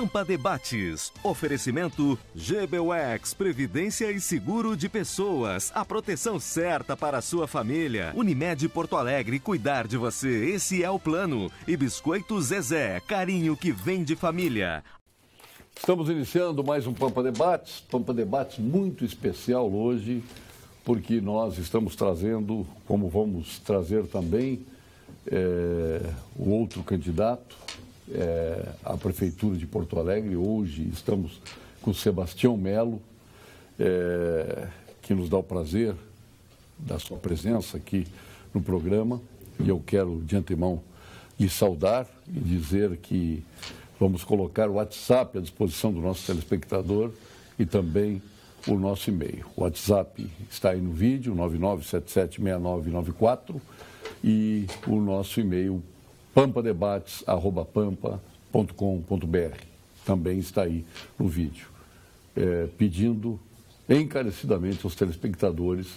Pampa Debates. Oferecimento GBUX, Previdência e Seguro de Pessoas. A proteção certa para a sua família. Unimed Porto Alegre, cuidar de você, esse é o plano. E Biscoito Zezé, carinho que vem de família. Estamos iniciando mais um Pampa Debates muito especial hoje, porque nós estamos trazendo, como vamos trazer também, o outro candidato à Prefeitura de Porto Alegre. Hoje estamos com o Sebastião Melo, que nos dá o prazer da sua presença aqui no programa. E eu quero, de antemão, lhe saudar e dizer que vamos colocar o WhatsApp à disposição do nosso telespectador e também o nosso e-mail. O WhatsApp está aí no vídeo, 99776994, e o nosso e-mail, pampadebates@pampa.com.br, também está aí no vídeo. Pedindo encarecidamente aos telespectadores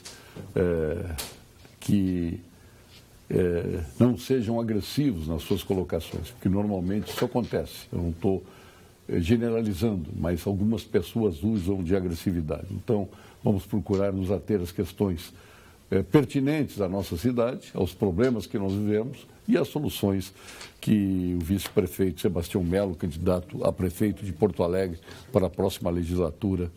que não sejam agressivos nas suas colocações, porque normalmente isso acontece. Eu não estou generalizando, mas algumas pessoas usam de agressividade. Então, vamos procurar nos ater às questões pertinentes à nossa cidade, aos problemas que nós vivemos e às soluções que o vice-prefeito Sebastião Melo, candidato a prefeito de Porto Alegre para a próxima legislatura,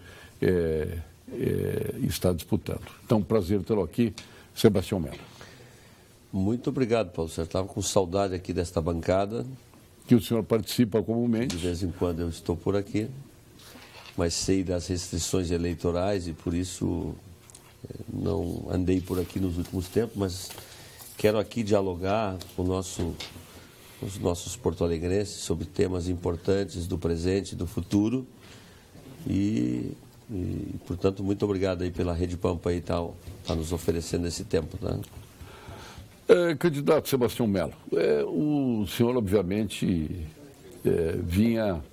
está disputando. Então, prazer tê-lo aqui, Sebastião Melo. Muito obrigado, Paulo. Você estava com saudade aqui desta bancada. Que o senhor participa comumente. De vez em quando eu estou por aqui, mas sei das restrições eleitorais e por isso não andei por aqui nos últimos tempos, mas quero aqui dialogar com os nossos porto-alegrenses sobre temas importantes do presente e do futuro. E, portanto, muito obrigado aí pela Rede Pampa aí tá nos oferecendo esse tempo, né? Candidato Sebastião Melo, o senhor obviamente vinha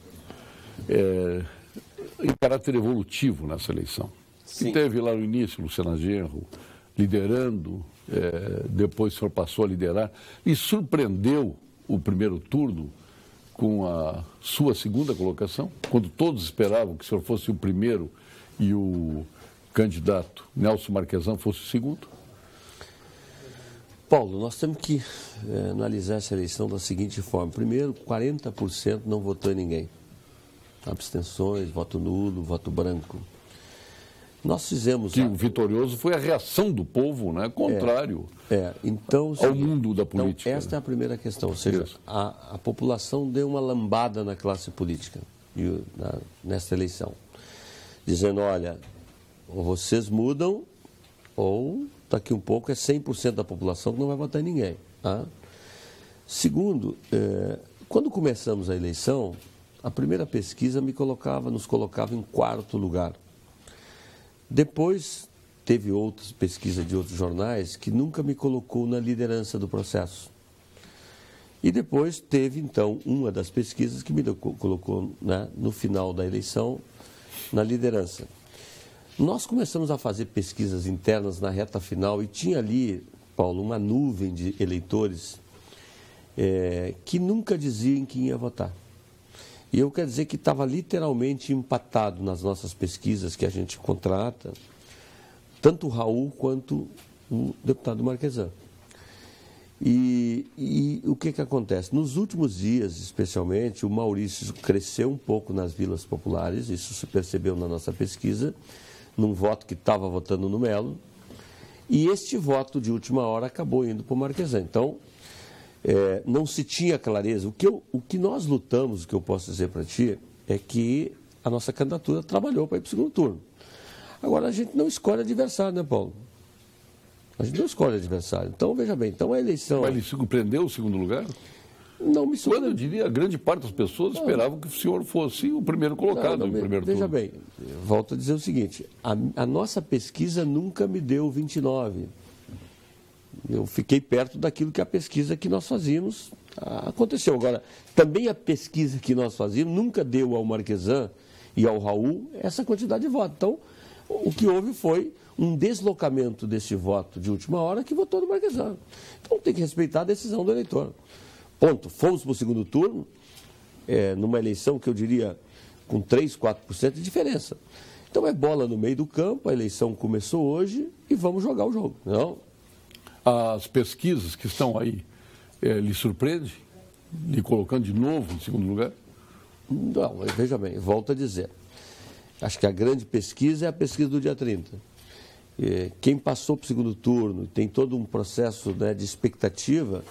em caráter evolutivo nessa eleição. Sim. E teve lá no início Luciana Genro liderando, depois o senhor passou a liderar e surpreendeu o primeiro turno com a sua segunda colocação, quando todos esperavam que o senhor fosse o primeiro e o candidato Nelson Marquesan fosse o segundo. Paulo, nós temos que analisar essa eleição da seguinte forma. Primeiro, 40% não votou em ninguém. Abstenções, voto nulo, voto branco. Nós fizemos... Que o vitorioso foi a reação do povo, né? Contrário então, ao mundo da política. Então, esta é a primeira questão. Ou seja, a população deu uma lambada na classe política nesta eleição. Dizendo, olha, ou vocês mudam ou... daqui um pouco é 100% da população que não vai votar em ninguém. Tá? Segundo, quando começamos a eleição, a primeira pesquisa nos colocava em quarto lugar. Depois, teve outras pesquisas de outros jornais que nunca me colocou na liderança do processo. E depois teve, então, uma das pesquisas que me colocou, né, no final da eleição na liderança. Nós começamos a fazer pesquisas internas na reta final e tinha ali, Paulo, uma nuvem de eleitores que nunca diziam quem ia votar. E eu quero dizer que estava literalmente empatado nas nossas pesquisas que a gente contrata, tanto o Raul quanto o deputado Marquesan. E o que acontece? Nos últimos dias, especialmente, o Maurício cresceu um pouco nas vilas populares, isso se percebeu na nossa pesquisa, num voto que estava votando no Melo, e este voto de última hora acabou indo para o Marquesan. Então, não se tinha clareza. O que nós lutamos, o que eu posso dizer para ti, é que a nossa candidatura trabalhou para ir para o segundo turno. Agora, a gente não escolhe adversário, né, Paulo? A gente não escolhe adversário. Então, veja bem, então a eleição... Mas ele surpreendeu o segundo lugar? Não me surpreendeu. Eu diria, a grande parte das pessoas esperavam que o senhor fosse o primeiro colocado no primeiro turno. Veja bem, volto a dizer o seguinte, a nossa pesquisa nunca me deu 29. Eu fiquei perto daquilo que a pesquisa que nós fazíamos aconteceu. Agora, também a pesquisa que nós fazíamos nunca deu ao Marquesan e ao Raul essa quantidade de votos. Então, o que houve foi um deslocamento desse voto de última hora que votou no Marquesan. Então, tem que respeitar a decisão do eleitor. Ponto. Fomos para o segundo turno, numa eleição que eu diria com 3, 4% de diferença. Então é bola no meio do campo, a eleição começou hoje e vamos jogar o jogo. Não? As pesquisas que estão aí lhe surpreendem? Lhe colocando de novo em segundo lugar? Não, veja bem, volto a dizer. Acho que a grande pesquisa é a pesquisa do dia 30. Quem passou para o segundo turno, tem todo um processo, né, de expectativa,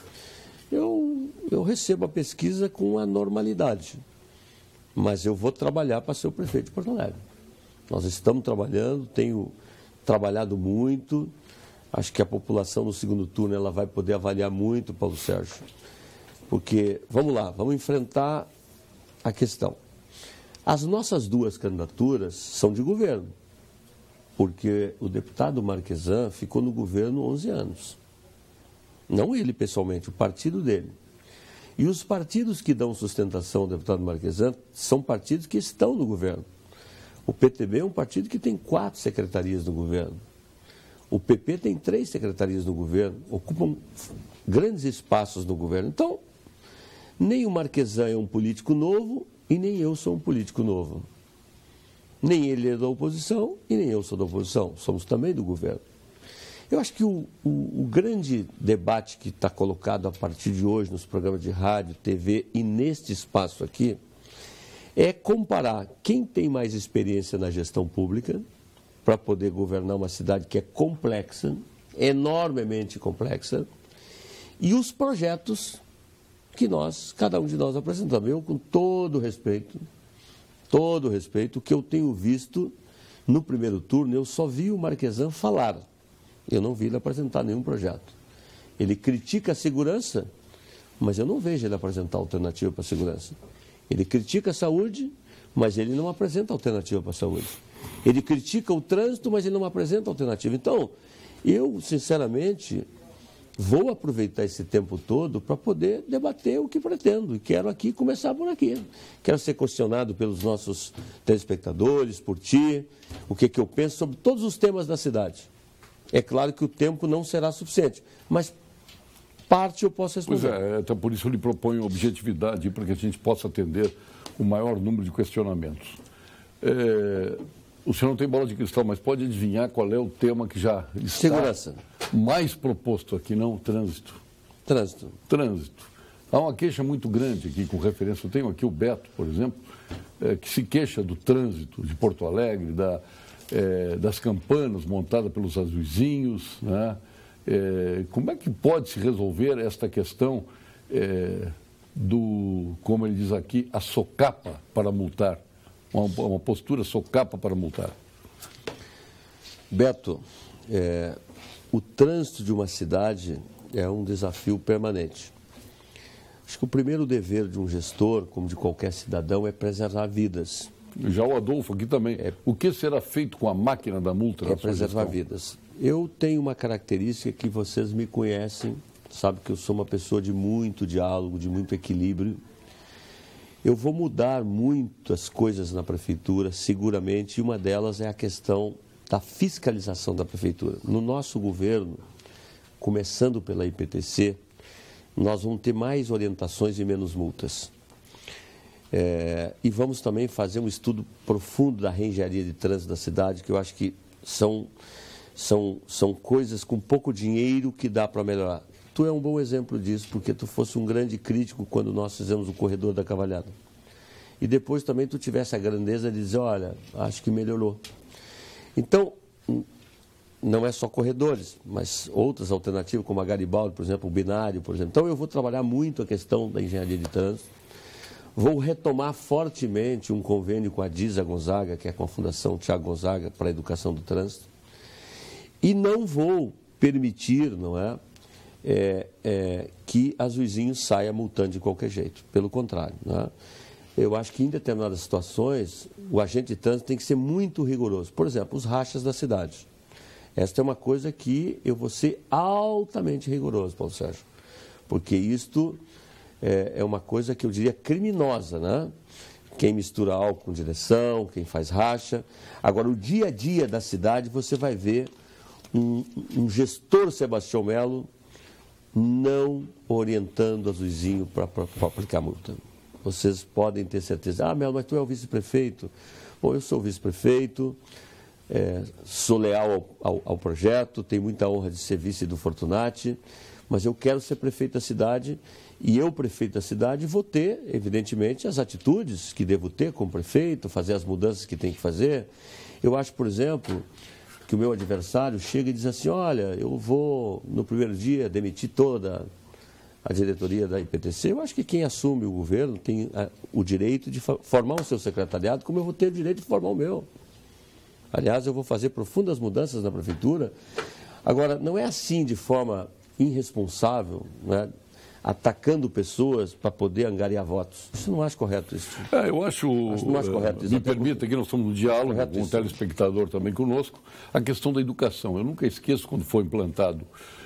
eu recebo a pesquisa com a normalidade. Mas eu vou trabalhar para ser o prefeito de Porto Alegre. Nós estamos trabalhando, tenho trabalhado muito. Acho que a população no segundo turno ela vai poder avaliar muito, Paulo Sérgio. Porque, vamos lá, vamos enfrentar a questão. As nossas duas candidaturas são de governo. Porque o deputado Marquesan ficou no governo 11 anos. Não ele pessoalmente, o partido dele. E os partidos que dão sustentação ao deputado Marquesan são partidos que estão no governo. O PTB é um partido que tem 4 secretarias no governo. O PP tem 3 secretarias no governo, ocupam grandes espaços no governo. Então, nem o Marquesan é um político novo e nem eu sou um político novo. Nem ele é da oposição e nem eu sou da oposição. Somos também do governo. Eu acho que o grande debate que está colocado a partir de hoje nos programas de rádio, TV e neste espaço aqui é comparar quem tem mais experiência na gestão pública para poder governar uma cidade que é complexa, enormemente complexa, e os projetos que cada um de nós apresentamos. Eu, com todo respeito, o que eu tenho visto no primeiro turno, eu só vi o Marquesan falar. Eu não vi ele apresentar nenhum projeto. Ele critica a segurança, mas eu não vejo ele apresentar alternativa para a segurança. Ele critica a saúde, mas ele não apresenta alternativa para a saúde. Ele critica o trânsito, mas ele não apresenta alternativa. Então, eu, sinceramente, vou aproveitar esse tempo todo para poder debater o que pretendo. E quero aqui começar por aqui. Quero ser questionado pelos nossos telespectadores, por ti, o que eu penso sobre todos os temas da cidade. É claro que o tempo não será suficiente, mas parte eu posso responder. Pois até por isso eu lhe proponho objetividade, para que a gente possa atender o maior número de questionamentos. O senhor não tem bola de cristal, mas pode adivinhar qual é o tema que já está Segurança. Mais proposto aqui, não? Trânsito. Trânsito. Há uma queixa muito grande aqui com referência. Eu tenho aqui o Beto, por exemplo, que se queixa do trânsito de Porto Alegre, das campanas montadas pelos azuizinhos, né? Como é que pode se resolver esta questão como ele diz aqui, a socapa para multar? Uma postura socapa para multar. Beto, o trânsito de uma cidade é um desafio permanente. Acho que o primeiro dever de um gestor, como de qualquer cidadão, é preservar vidas. Já o Adolfo aqui também. O que será feito com a máquina da multa? É preservar vidas. Eu tenho uma característica que vocês me conhecem, sabe que eu sou uma pessoa de muito diálogo, de muito equilíbrio. Eu vou mudar muitas coisas na prefeitura, seguramente, e uma delas é a questão da fiscalização da prefeitura. No nosso governo, começando pela IPTC, nós vamos ter mais orientações e menos multas. E vamos também fazer um estudo profundo da reengenharia de trânsito da cidade, que eu acho que são coisas com pouco dinheiro que dá para melhorar. Tu é um bom exemplo disso, porque tu fosse um grande crítico quando nós fizemos o corredor da Cavalhada. E depois também tu tivesse a grandeza de dizer, olha, acho que melhorou. Então, não é só corredores, mas outras alternativas, como a Garibaldi, por exemplo, o binário, por exemplo. Então, eu vou trabalhar muito a questão da engenharia de trânsito. Vou retomar fortemente um convênio com a Disa Gonzaga, que é com a Fundação Tiago Gonzaga para a Educação do Trânsito. E não vou permitir, que azuizinho saia multando de qualquer jeito. Pelo contrário, eu acho que em determinadas situações o agente de trânsito tem que ser muito rigoroso. Por exemplo, os rachas da cidade. Esta é uma coisa que eu vou ser altamente rigoroso, Paulo Sérgio, porque isto é uma coisa que eu diria criminosa, né? Quem mistura álcool com direção, quem faz racha. Agora, o dia a dia da cidade, você vai ver um gestor Sebastião Melo não orientando azuizinho para aplicar multa. vocês podem ter certeza. Ah, Melo, mas tu é o vice-prefeito. Bom, eu sou o vice-prefeito, sou leal ao projeto, tenho muita honra de ser vice do Fortunati, mas eu quero ser prefeito da cidade e eu, prefeito da cidade, vou ter, evidentemente, as atitudes que devo ter como prefeito, fazer as mudanças que tem que fazer. Eu acho, por exemplo, que o meu adversário chega e diz assim, olha, eu vou, no primeiro dia, demitir toda a diretoria da IPTC. Eu acho que quem assume o governo tem o direito de formar o seu secretariado, como eu vou ter o direito de formar o meu. Aliás, eu vou fazer profundas mudanças na prefeitura. Agora, não é assim de forma irresponsável, né, atacando pessoas para poder angariar votos. Isso não acho correto. Isso. Eu acho não acho correto. Me permita, aqui nós estamos no diálogo com o telespectador também conosco, a questão da educação. Eu nunca esqueço quando foi implantado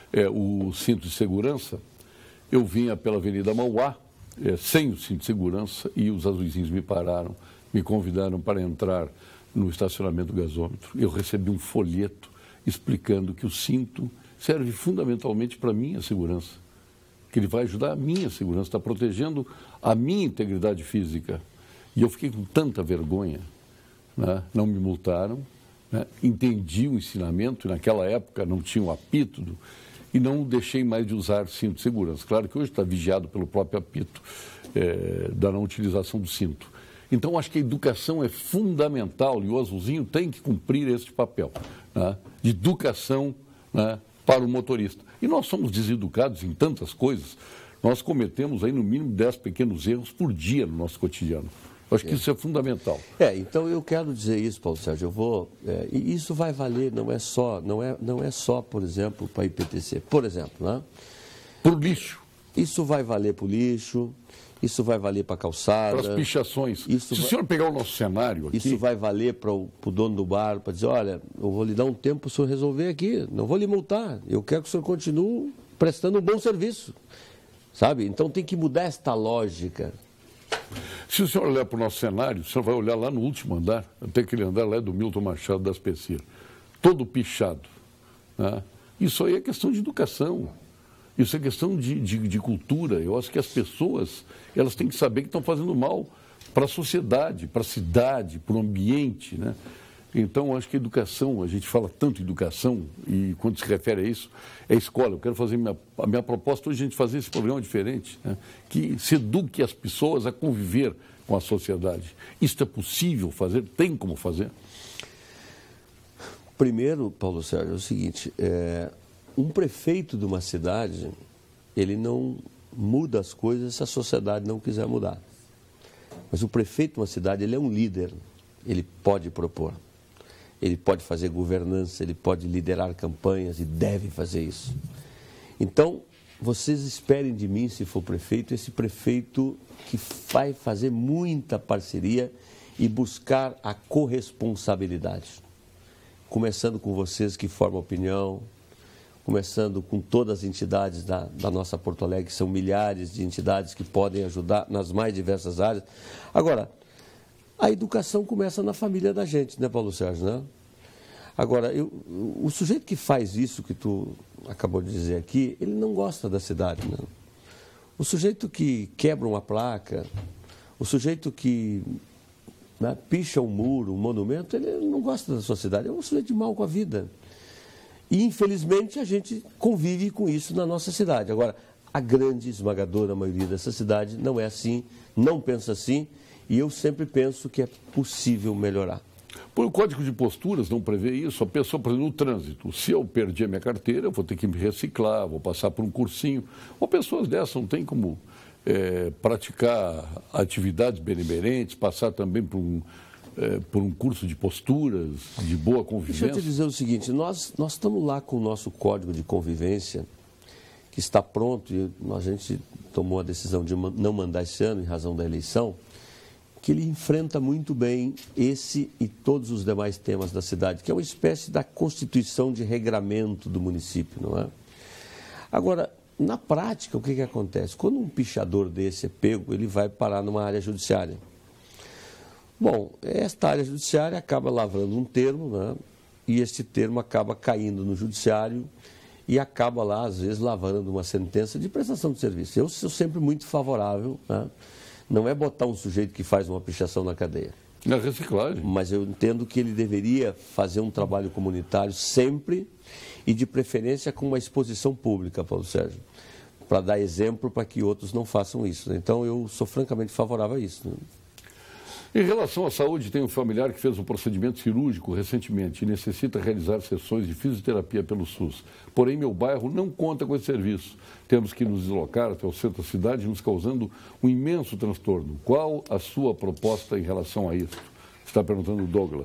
o cinto de segurança. Eu vinha pela Avenida Mauá, sem o cinto de segurança, e os azuizinhos me pararam, me convidaram para entrar no estacionamento do gasômetro. Eu recebi um folheto explicando que o cinto serve fundamentalmente para a minha segurança, que ele vai ajudar a minha segurança, está protegendo a minha integridade física. E eu fiquei com tanta vergonha, né? Não me multaram, né? Entendi o ensinamento, e naquela época não tinha um apito, e não deixei mais de usar cinto de segurança. Claro que hoje está vigiado pelo próprio apito da não utilização do cinto. Então, acho que a educação é fundamental e o azulzinho tem que cumprir este papel, né, de educação, né, para o motorista. E nós somos deseducados em tantas coisas, nós cometemos aí no mínimo 10 pequenos erros por dia no nosso cotidiano. Acho que isso é fundamental. Então eu quero dizer isso, Paulo Sérgio, e isso vai valer, não é só, por exemplo, para a IPTC. Por exemplo, né? Por lixo. Isso vai valer para o lixo, isso vai valer para a calçada. Para as pichações. Se o senhor pegar o nosso cenário aqui... Isso vai valer para o dono do bar, para dizer, olha, eu vou lhe dar um tempo para o senhor resolver aqui, não vou lhe multar, eu quero que o senhor continue prestando um bom serviço, sabe? Então tem que mudar esta lógica. Se o senhor olhar para o nosso cenário, o senhor vai olhar lá no último andar, até aquele andar lá é do Milton Machado das Peceiras, todo pichado, né? Isso aí é questão de educação, isso é questão de cultura. Eu acho que as pessoas, elas têm que saber que estão fazendo mal para a sociedade, para a cidade, para o ambiente, né? Então, acho que a educação, a gente fala tanto em educação, e quando se refere a isso, é escola. Eu quero fazer a minha proposta hoje, a gente fazer esse programa diferente, né? Que se eduque as pessoas a conviver com a sociedade. Isso é possível fazer? Tem como fazer? Primeiro, Paulo Sérgio, é o seguinte, um prefeito de uma cidade, ele não muda as coisas se a sociedade não quiser mudar. Mas o prefeito de uma cidade, ele é um líder, ele pode propor. Ele pode fazer governança, ele pode liderar campanhas e deve fazer isso. Então, vocês esperem de mim, se for prefeito, esse prefeito que vai fazer muita parceria e buscar a corresponsabilidade. Começando com vocês que formam opinião, começando com todas as entidades da nossa Porto Alegre, que são milhares de entidades que podem ajudar nas mais diversas áreas. Agora, a educação começa na família da gente, né, Paulo Sérgio, né? Agora, o sujeito que faz isso que tu acabou de dizer aqui, ele não gosta da cidade, né? O sujeito que quebra uma placa, o sujeito que, né, picha um muro, um monumento, ele não gosta da sua cidade, é um sujeito de mal com a vida. E, infelizmente, a gente convive com isso na nossa cidade. Agora, a grande, esmagadora maioria dessa cidade não é assim, não pensa assim, e eu sempre penso que é possível melhorar. O Código de Posturas não prevê isso. A pessoa, por exemplo, no trânsito, se eu perdi a minha carteira, eu vou ter que me reciclar, vou passar por um cursinho. Uma pessoa dessa não tem como praticar atividades benemerentes, passar também por um curso de posturas, de boa convivência. Deixa eu te dizer o seguinte, nós estamos lá com o nosso Código de Convivência, que está pronto, e a gente tomou a decisão de não mandar esse ano, em razão da eleição, que ele enfrenta muito bem esse e todos os demais temas da cidade, que é uma espécie da constituição de regramento do município, não é? Agora, na prática, o que acontece? Quando um pichador desse é pego, ele vai parar numa área judiciária. Bom, esta área judiciária acaba lavrando um termo, né? E este termo acaba caindo no judiciário e acaba lá, às vezes, lavrando uma sentença de prestação de serviço. Eu sou sempre muito favorável, né, não é botar um sujeito que faz uma pichação na cadeia. Na reciclagem. Mas eu entendo que ele deveria fazer um trabalho comunitário sempre e, de preferência, com uma exposição pública, Paulo Sérgio, para dar exemplo para que outros não façam isso. Então, eu sou francamente favorável a isso. Em relação à saúde, tem um familiar que fez um procedimento cirúrgico recentemente e necessita realizar sessões de fisioterapia pelo SUS. Porém, meu bairro não conta com esse serviço. Temos que nos deslocar até o centro da cidade, nos causando um imenso transtorno. Qual a sua proposta em relação a isso? Está perguntando o Douglas.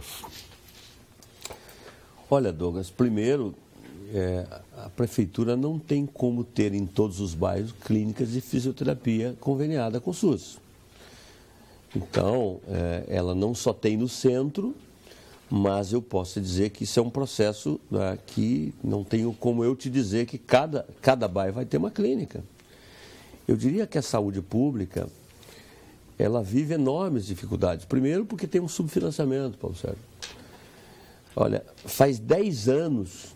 Olha, Douglas, primeiro, a prefeitura não tem como ter em todos os bairros clínicas de fisioterapia conveniada com o SUS. Então, ela não só tem no centro, mas eu posso dizer que isso é um processo que não tenho como eu te dizer que cada bairro vai ter uma clínica. Eu diria que a saúde pública, ela vive enormes dificuldades. Primeiro porque tem um subfinanciamento, Paulo Sérgio. Olha, faz 10 anos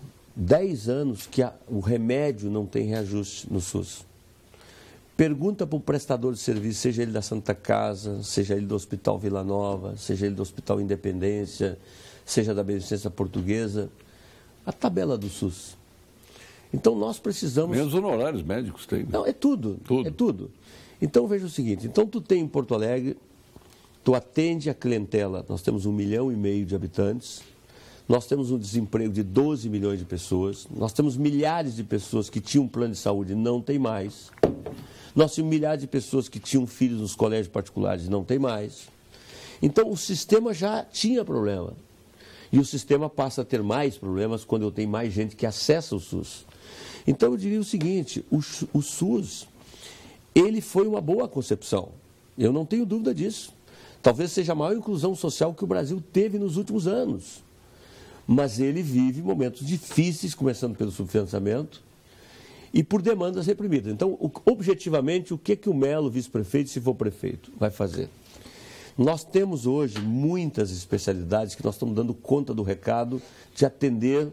que o remédio não tem reajuste no SUS. Pergunta para o prestador de serviço, seja ele da Santa Casa, seja ele do Hospital Vila Nova, seja ele do Hospital Independência, seja da Beneficência Portuguesa, a tabela do SUS. Então nós precisamos... Menos honorários médicos tem. Não, é tudo. É tudo. Então veja o seguinte, então tu tem em Porto Alegre, tu atende a clientela, nós temos 1,5 milhão de habitantes, nós temos um desemprego de 12 milhões de pessoas, nós temos milhares de pessoas que tinham plano de saúde e não tem mais. Nós temos milhares de pessoas que tinham filhos nos colégios particulares e não tem mais. Então, o sistema já tinha problema. E o sistema passa a ter mais problemas quando eu tenho mais gente que acessa o SUS. Então, eu diria o seguinte, o SUS, ele foi uma boa concepção. Eu não tenho dúvida disso. Talvez seja a maior inclusão social que o Brasil teve nos últimos anos. Mas ele vive momentos difíceis, começando pelo subfinanciamento, e por demandas reprimidas. Então, objetivamente, o que o Melo, vice-prefeito, se for prefeito, vai fazer? Nós temos hoje muitas especialidades que nós estamos dando conta do recado de atender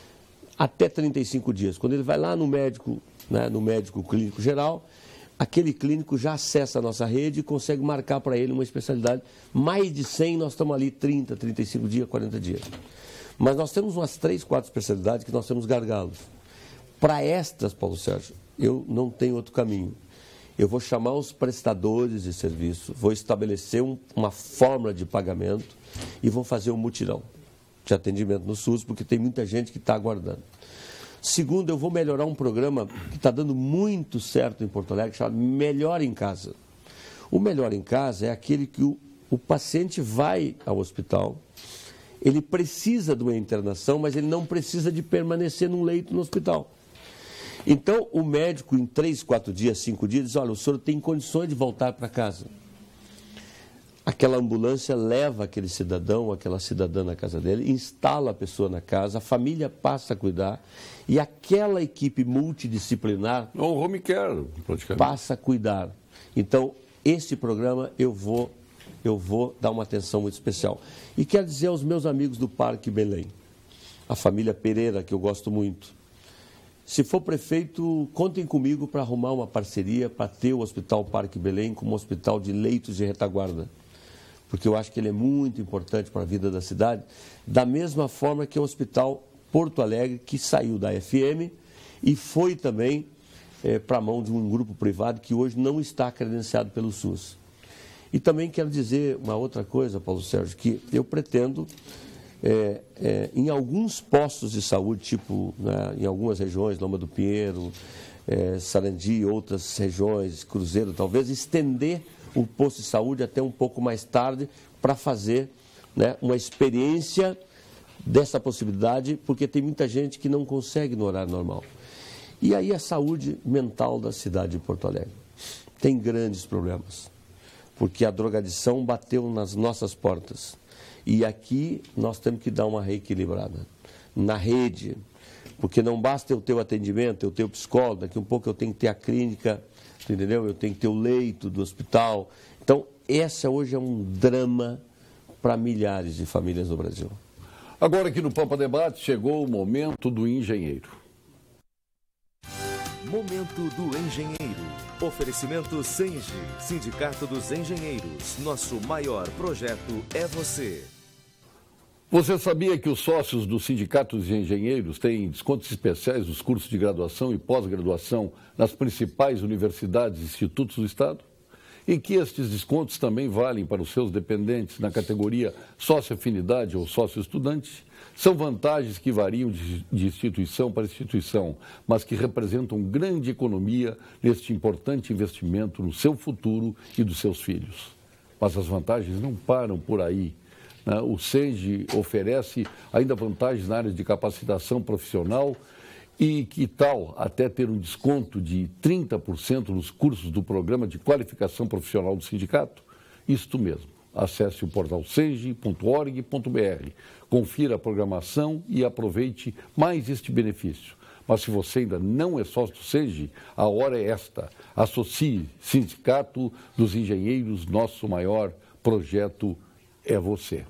até 35 dias. Quando ele vai lá no médico, no médico clínico geral, aquele clínico já acessa a nossa rede e consegue marcar para ele uma especialidade. Mais de 100, nós estamos ali 30, 35 dias, 40 dias. Mas nós temos umas 3, 4 especialidades que nós temos gargalos. Para estas, Paulo Sérgio, eu não tenho outro caminho. Eu vou chamar os prestadores de serviço, vou estabelecer uma fórmula de pagamento e vou fazer um mutirão de atendimento no SUS, porque tem muita gente que está aguardando. Segundo, eu vou melhorar um programa que está dando muito certo em Porto Alegre, chamado Melhor em Casa. O Melhor em Casa é aquele que o paciente vai ao hospital, ele precisa de uma internação, mas ele não precisa de permanecer num leito no hospital. Então, o médico, em 3, 4 dias, 5 dias, diz, olha, o senhor tem condições de voltar para casa. Aquela ambulância leva aquele cidadão, aquela cidadã na casa dele, instala a pessoa na casa, a família passa a cuidar, e aquela equipe multidisciplinar o home care, praticamente, passa a cuidar. Então, esse programa eu vou dar uma atenção muito especial. E quero dizer aos meus amigos do Parque Belém, a família Pereira, que eu gosto muito, se for prefeito, contem comigo para arrumar uma parceria para ter o Hospital Parque Belém como hospital de leitos de retaguarda. Porque eu acho que ele é muito importante para a vida da cidade, da mesma forma que o Hospital Porto Alegre, que saiu da FM e foi também para a mão de um grupo privado que hoje não está credenciado pelo SUS. E também quero dizer uma outra coisa, Paulo Sérgio, que eu pretendo... em alguns postos de saúde, tipo em algumas regiões, Loma do Pinheiro, Sarandi, outras regiões, Cruzeiro, talvez, estender o posto de saúde até um pouco mais tarde para fazer uma experiência dessa possibilidade, porque tem muita gente que não consegue no horário normal. E aí a saúde mental da cidade de Porto Alegre tem grandes problemas, porque a drogadição bateu nas nossas portas. E aqui nós temos que dar uma reequilibrada na rede, porque não basta eu ter o atendimento, eu ter o psicólogo, daqui um pouco eu tenho que ter a clínica, entendeu? Eu tenho que ter o leito do hospital. Então, essa hoje é um drama para milhares de famílias no Brasil. Agora aqui no Pampa Debate chegou o momento do engenheiro. Momento do Engenheiro. Oferecimento Senge, Sindicato dos Engenheiros. Nosso maior projeto é você. Você sabia que os sócios do Sindicato dos Engenheiros têm descontos especiais nos cursos de graduação e pós-graduação nas principais universidades e institutos do Estado? E que estes descontos também valem para os seus dependentes na categoria sócio-afinidade ou sócio-estudante? São vantagens que variam de instituição para instituição, mas que representam grande economia neste importante investimento no seu futuro e dos seus filhos. Mas as vantagens não param por aí. O Senge oferece ainda vantagens na área de capacitação profissional e que tal até ter um desconto de 30% nos cursos do Programa de Qualificação Profissional do Sindicato? Isto mesmo. Acesse o portal senge.org.br, confira a programação e aproveite mais este benefício. Mas se você ainda não é sócio do Senge, a hora é esta. Associe Sindicato dos Engenheiros, nosso maior projeto é você.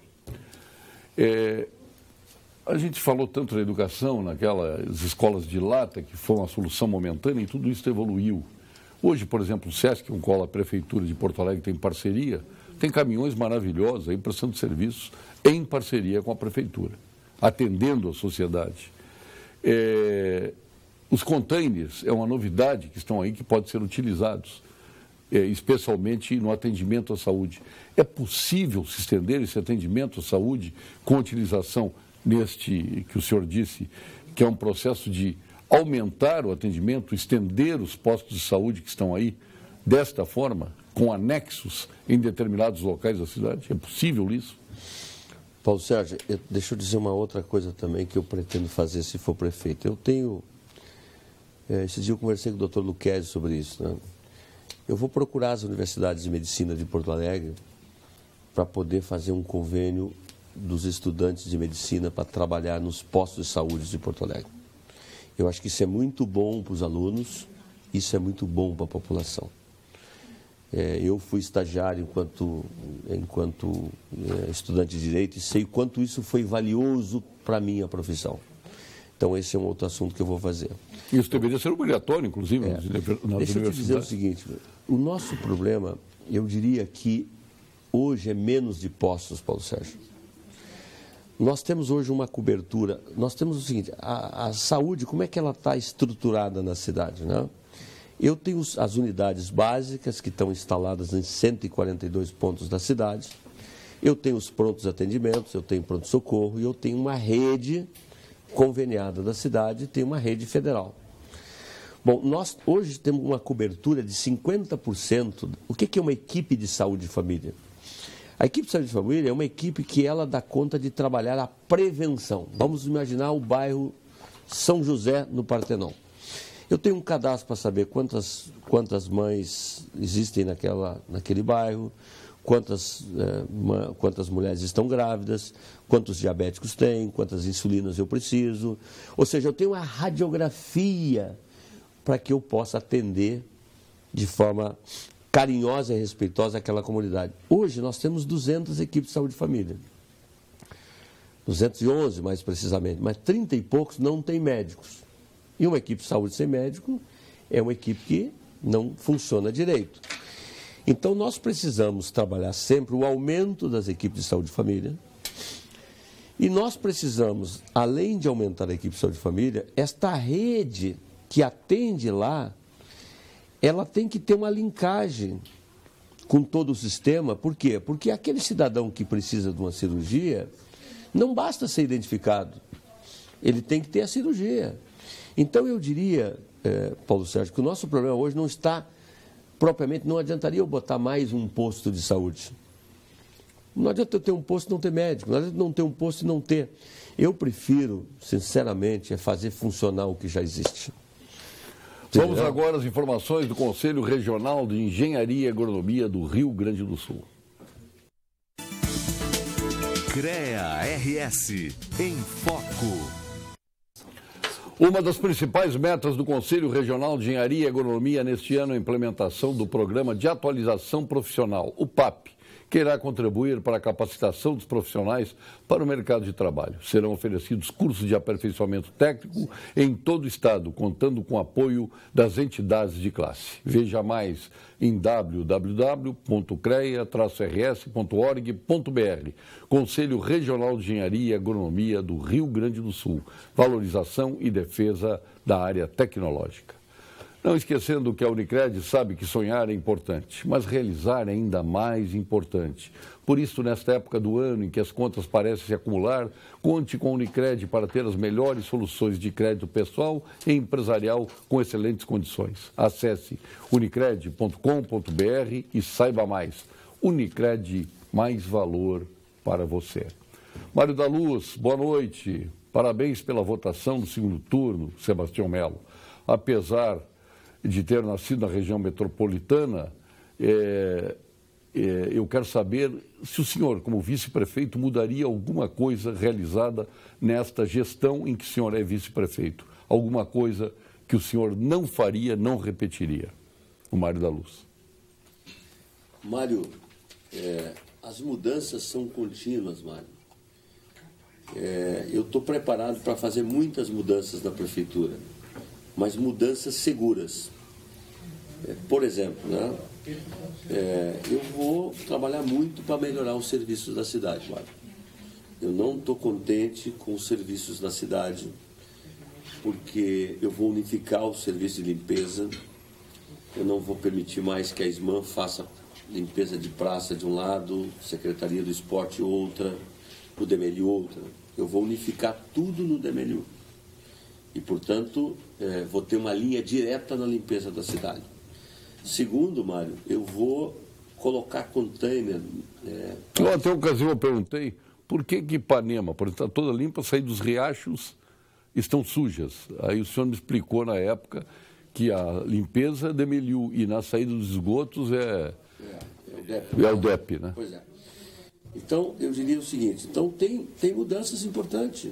A gente falou tanto na educação, naquelas escolas de lata, que foi uma solução momentânea, e tudo isso evoluiu. Hoje, por exemplo, o SESC, com a Prefeitura de Porto Alegre tem parceria, tem caminhões maravilhosos aí prestando serviços em parceria com a Prefeitura, atendendo a sociedade. Os containers é uma novidade que estão aí, que podem ser utilizados, especialmente no atendimento à saúde. É possível se estender esse atendimento à saúde com a utilização neste que o senhor disse, que é um processo de aumentar o atendimento, estender os postos de saúde que estão aí, desta forma, com anexos em determinados locais da cidade? É possível isso? Paulo Sérgio, deixa eu dizer uma outra coisa também que eu pretendo fazer se for prefeito. Eu tenho... esse dia eu conversei com o Dr. Luquezzi sobre isso, né? Eu vou procurar as universidades de medicina de Porto Alegre para poder fazer um convênio dos estudantes de medicina para trabalhar nos postos de saúde de Porto Alegre. Eu acho que isso é muito bom para os alunos, isso é muito bom para a população. Eu fui estagiário enquanto estudante de Direito e sei o quanto isso foi valioso para a minha profissão. Então, esse é um outro assunto que eu vou fazer. Isso deveria ser obrigatório, inclusive, nas universidades. Deixa eu te dizer o seguinte, o nosso problema, eu diria que hoje é menos de postos, Paulo Sérgio. Nós temos hoje uma cobertura, nós temos o seguinte, a saúde, como é que ela está estruturada na cidade, né? Eu tenho as unidades básicas que estão instaladas em 142 pontos da cidade, eu tenho os prontos atendimentos, eu tenho pronto-socorro e eu tenho uma rede conveniada da cidade, tem uma rede federal. Bom, nós hoje temos uma cobertura de 50%. O que é uma equipe de saúde de família? A equipe de saúde de família é uma equipe que ela dá conta de trabalhar a prevenção. Vamos imaginar o bairro São José, no Partenon. Eu tenho um cadastro para saber quantas mães existem naquele bairro, quantas mulheres estão grávidas, quantos diabéticos tem, quantas insulinas eu preciso. Ou seja, eu tenho uma radiografia para que eu possa atender de forma carinhosa e respeitosa aquela comunidade. Hoje nós temos 200 equipes de saúde de família. 211 mais precisamente, mas 30 e poucos não tem médicos. E uma equipe de saúde sem médico é uma equipe que não funciona direito. Então, nós precisamos trabalhar sempre o aumento das equipes de saúde de família. E nós precisamos, além de aumentar a equipe de saúde de família, esta rede que atende lá, ela tem que ter uma linkagem com todo o sistema. Por quê? Porque aquele cidadão que precisa de uma cirurgia, não basta ser identificado, ele tem que ter a cirurgia. Então, eu diria, Paulo Sérgio, que o nosso problema hoje não está... propriamente, não adiantaria eu botar mais um posto de saúde. Não adianta eu ter um posto e não ter médico, não adianta não ter um posto e não ter. Eu prefiro, sinceramente, fazer funcionar o que já existe. Vamos agora às informações do Conselho Regional de Engenharia e Agronomia do Rio Grande do Sul. CREA-RS, em foco. Uma das principais metas do Conselho Regional de Engenharia e Agronomia neste ano é a implementação do Programa de Atualização Profissional, o PAP, que irá contribuir para a capacitação dos profissionais para o mercado de trabalho. Serão oferecidos cursos de aperfeiçoamento técnico em todo o estado, contando com o apoio das entidades de classe. Veja mais em www.crea-rs.org.br. Conselho Regional de Engenharia e Agronomia do Rio Grande do Sul. Valorização e defesa da área tecnológica. Não esquecendo que a Unicred sabe que sonhar é importante, mas realizar é ainda mais importante. Por isso, nesta época do ano em que as contas parecem se acumular, conte com a Unicred para ter as melhores soluções de crédito pessoal e empresarial com excelentes condições. Acesse unicred.com.br e saiba mais. Unicred, mais valor para você. Mário da Luz, boa noite. Parabéns pela votação do segundo turno, Sebastião Melo. Apesar de ter nascido na região metropolitana, eu quero saber se o senhor, como vice-prefeito, mudaria alguma coisa realizada nesta gestão em que o senhor é vice-prefeito. Alguma coisa que o senhor não faria, não repetiria. O Mário da Luz. Mário, as mudanças são contínuas, Mário. Eu estou preparado para fazer muitas mudanças na prefeitura, mas mudanças seguras. Por exemplo, né? Eu vou trabalhar muito para melhorar os serviços da cidade, Mário. Eu não estou contente com os serviços da cidade, porque eu vou unificar o serviço de limpeza. Eu não vou permitir mais que a SMAN faça limpeza de praça de um lado, Secretaria do Esporte outra, o DEMELHU outra. Eu vou unificar tudo no DEMELHU. E, portanto, vou ter uma linha direta na limpeza da cidade. Segundo, Mário, eu vou colocar container. Até a ocasião eu perguntei por que Ipanema, por estar toda limpa, sair dos riachos estão sujas. Aí o senhor me explicou na época que a limpeza é DEMELHU e na saída dos esgotos é o DEP, né? Pois é. Então, eu diria o seguinte, então tem mudanças importantes.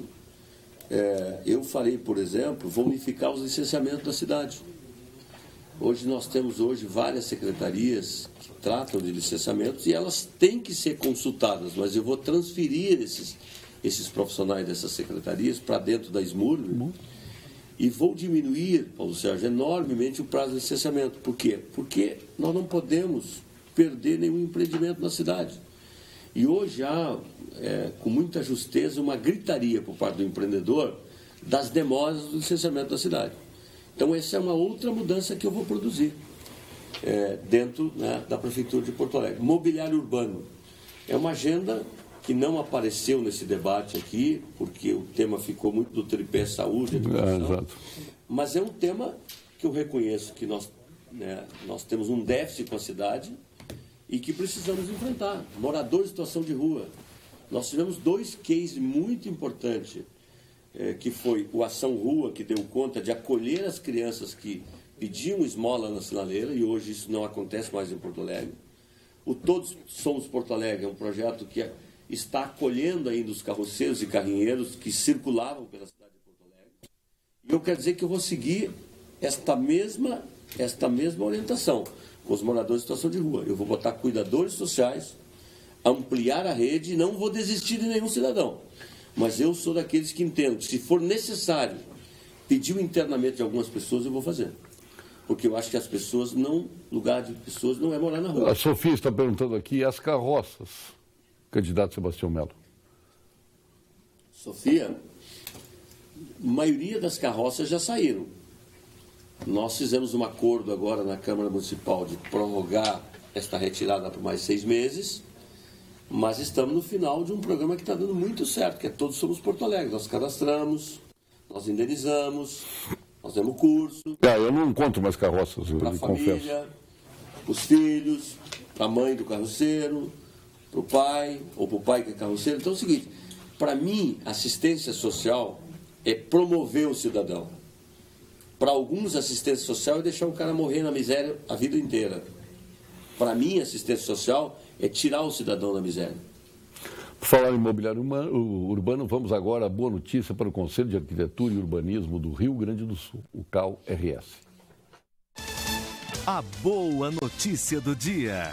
Eu farei, por exemplo, vou unificar os licenciamentos da cidade. Hoje nós temos várias secretarias que tratam de licenciamentos e elas têm que ser consultadas, mas eu vou transferir esses profissionais dessas secretarias para dentro da SMURB e vou diminuir, Paulo Sérgio, enormemente o prazo de licenciamento. Por quê? Porque nós não podemos perder nenhum empreendimento na cidade. E hoje há, com muita justeza, uma gritaria por parte do empreendedor das demoras do licenciamento da cidade. Então, essa é uma outra mudança que eu vou produzir dentro, né, da Prefeitura de Porto Alegre. Mobiliário urbano. É uma agenda que não apareceu nesse debate aqui, porque o tema ficou muito do tripé saúde, educação, mas é um tema que eu reconheço que nós temos um déficit com a cidade e que precisamos enfrentar. Moradores em situação de rua. Nós tivemos 2 cases muito importantes, que foi o Ação Rua, que deu conta de acolher as crianças que pediam esmola na sinaleira, e hoje isso não acontece mais em Porto Alegre. O Todos Somos Porto Alegre é um projeto que está acolhendo ainda os carroceiros e carrinheiros que circulavam pela cidade de Porto Alegre. E eu quero dizer que eu vou seguir esta mesma orientação com os moradores em situação de rua. Eu vou botar cuidadores sociais, ampliar a rede e não vou desistir de nenhum cidadão. Mas eu sou daqueles que entendo que, se for necessário pedir o internamento de algumas pessoas, eu vou fazer. Porque eu acho que as pessoas lugar de pessoas não é morar na rua. A Sofia está perguntando aqui, as carroças, candidato Sebastião Melo. Sofia, a maioria das carroças já saíram. Nós fizemos um acordo agora na Câmara Municipal de prorrogar esta retirada por mais 6 meses. Mas estamos no final de um programa que está dando muito certo, que é Todos Somos Porto Alegre. Nós cadastramos, nós indenizamos, nós demos curso. Eu não encontro mais carroças, eu confesso. Para a família, os filhos, para a mãe do carroceiro, para o pai, ou para o pai que é carroceiro. Então é o seguinte, para mim, assistência social é promover o cidadão. Para alguns, assistência social é deixar o cara morrer na miséria a vida inteira. Para mim, assistência social é tirar o cidadão da miséria. Por falar em imobiliário urbano, vamos agora à boa notícia para o Conselho de Arquitetura e Urbanismo do Rio Grande do Sul, o CAL-RS. A boa notícia do dia.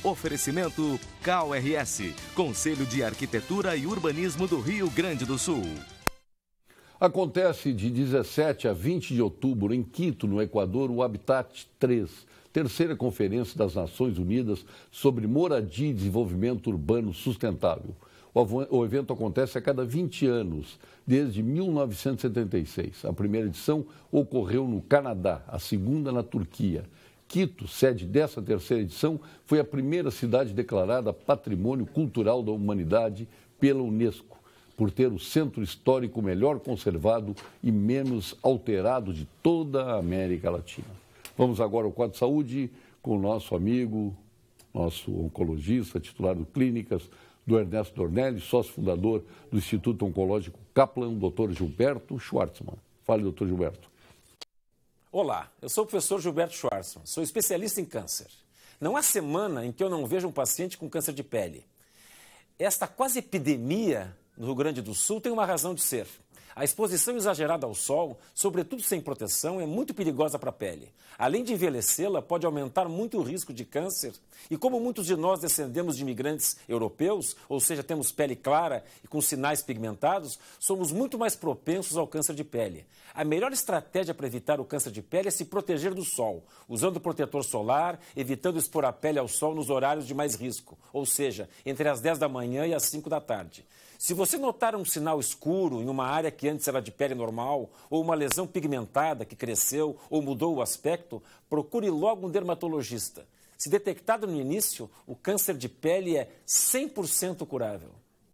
Oferecimento KRS, Conselho de Arquitetura e Urbanismo do Rio Grande do Sul. Acontece de 17 a 20 de outubro em Quito, no Equador, o Habitat 3, terceira Conferência das Nações Unidas sobre Moradia e Desenvolvimento Urbano Sustentável. O evento acontece a cada 20 anos, desde 1976. A primeira edição ocorreu no Canadá, a segunda na Turquia. Quito, sede dessa terceira edição, foi a primeira cidade declarada Patrimônio Cultural da Humanidade pela Unesco, por ter o centro histórico melhor conservado e menos alterado de toda a América Latina. Vamos agora ao quadro de saúde com o nosso amigo, nosso oncologista, titular do Clínicas, do Ernesto Dornelles, sócio fundador do Instituto Oncológico Kaplan, Dr. Gilberto Schwartzman. Fale, Dr. Gilberto. Olá, eu sou o professor Gilberto Schwartzman, sou especialista em câncer. Não há semana em que eu não veja um paciente com câncer de pele. Esta quase epidemia no Rio Grande do Sul tem uma razão de ser. A exposição exagerada ao sol, sobretudo sem proteção, é muito perigosa para a pele. Além de envelhecê-la, pode aumentar muito o risco de câncer. E como muitos de nós descendemos de imigrantes europeus, ou seja, temos pele clara e com sinais pigmentados, somos muito mais propensos ao câncer de pele. A melhor estratégia para evitar o câncer de pele é se proteger do sol, usando protetor solar, evitando expor a pele ao sol nos horários de mais risco, ou seja, entre as 10 da manhã e as 5 da tarde. Se você notar um sinal escuro em uma área que antes era de pele normal, ou uma lesão pigmentada que cresceu ou mudou o aspecto, procure logo um dermatologista. Se detectado no início, o câncer de pele é 100% curável.